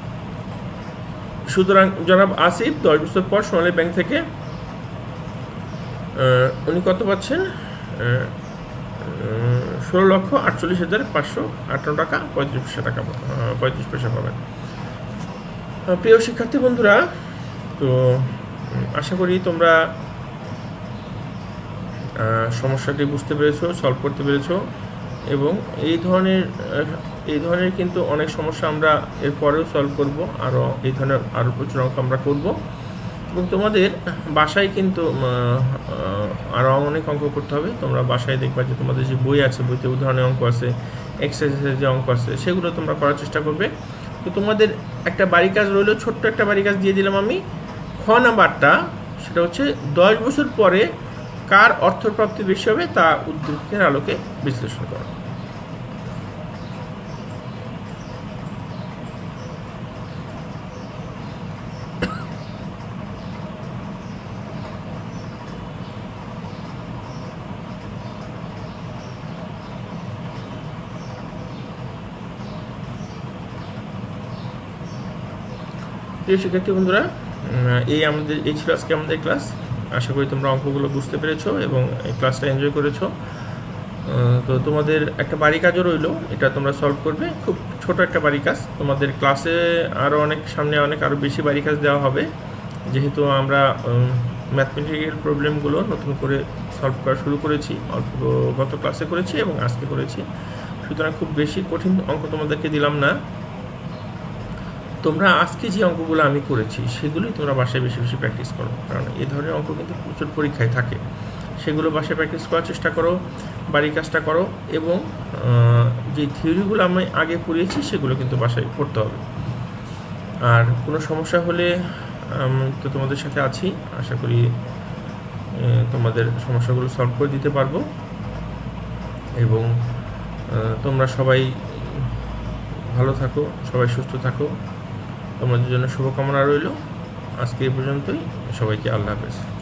সুতরাং জনাব আসিফ 10 বছর পর সোনালী ব্যাংক থেকে উনি কত পাচ্ছেন? 16,48,558 টাকা 35 পয়সা পাবেন। প্রিয় শিক্ষার্থী বন্ধুরা, তো আশা করি তোমরা সমস্যাটি বুঝতে পেরেছো, সলভ করতে পেরেছো, এবং এই ধরনের কিন্তু অনেক সমস্যা আমরা এরপরেও সলভ করব, এই ধরনের আরও প্রচুর অঙ্ক আমরা করব, এবং তোমাদের বাসায় কিন্তু আরও অনেক অঙ্ক করতে হবে। তোমরা বাসায় দেখবা যে তোমাদের যে বই আছে, বইতে উদাহরণের অঙ্ক আছে, এক্সারসাইজের যে অঙ্ক আছে, সেগুলো তোমরা করার চেষ্টা করবে। তো তোমাদের একটা বাড়ি কাজ রইল, ছোট্ট একটা বাড়ি কাজ দিয়ে দিলাম আমি। খ নাম্বারটা, সেটা হচ্ছে 10 বছর পরে কার অর্থপ্রাপ্তি বেশি হবে তা উদ্দীপকের আলোকে বিশ্লেষণ করা। প্রিয় শিক্ষার্থী বন্ধুরা, এই ছিল আজকে আমাদের ক্লাস। আশা করি তোমরা অঙ্কগুলো বুঝতে পেরেছো এবং এই ক্লাসটা এনজয় করেছো। তো তোমাদের একটা বাড়ি কাজও রইলো, এটা তোমরা সলভ করবে। খুব ছোট একটা বাড়ি কাজ। তোমাদের ক্লাসে সামনে আরও বেশি বাড়ি কাজ দেওয়া হবে, যেহেতু আমরা ম্যাথমেটিক্যাল প্রবলেমগুলো নতুন করে সলভ করা শুরু করেছি। গত ক্লাসে করেছি এবং আজকে করেছি, সুতরাং খুব বেশি কঠিন অঙ্ক তোমাদেরকে দিলাম না। তোমরা আজকে যে অঙ্কগুলো আমি করেছি সেগুলোই তোমরা বাসায় বেশি বেশি প্র্যাকটিস করো, কারণ এই ধরনের অঙ্ক কিন্তু প্রচুর পরীক্ষায় থাকে। সেগুলো বাসায় প্র্যাকটিস করার চেষ্টা করো, বাড়ির কাজটা করো, এবং যে থিওরিগুলো আমি আগে পড়িয়েছি সেগুলো কিন্তু বাসায় পড়তে হবে। আর কোনো সমস্যা হলে তো তোমাদের সাথে আছি, আশা করি তোমাদের সমস্যাগুলো সলভ করে দিতে পারবো। এবং তোমরা সবাই ভালো থাকো, সবাই সুস্থ থাকো, তোমাদের জন্য শুভকামনা রইল। আজকে এই পর্যন্তই, সবাইকে আল্লাহ হাফেজ।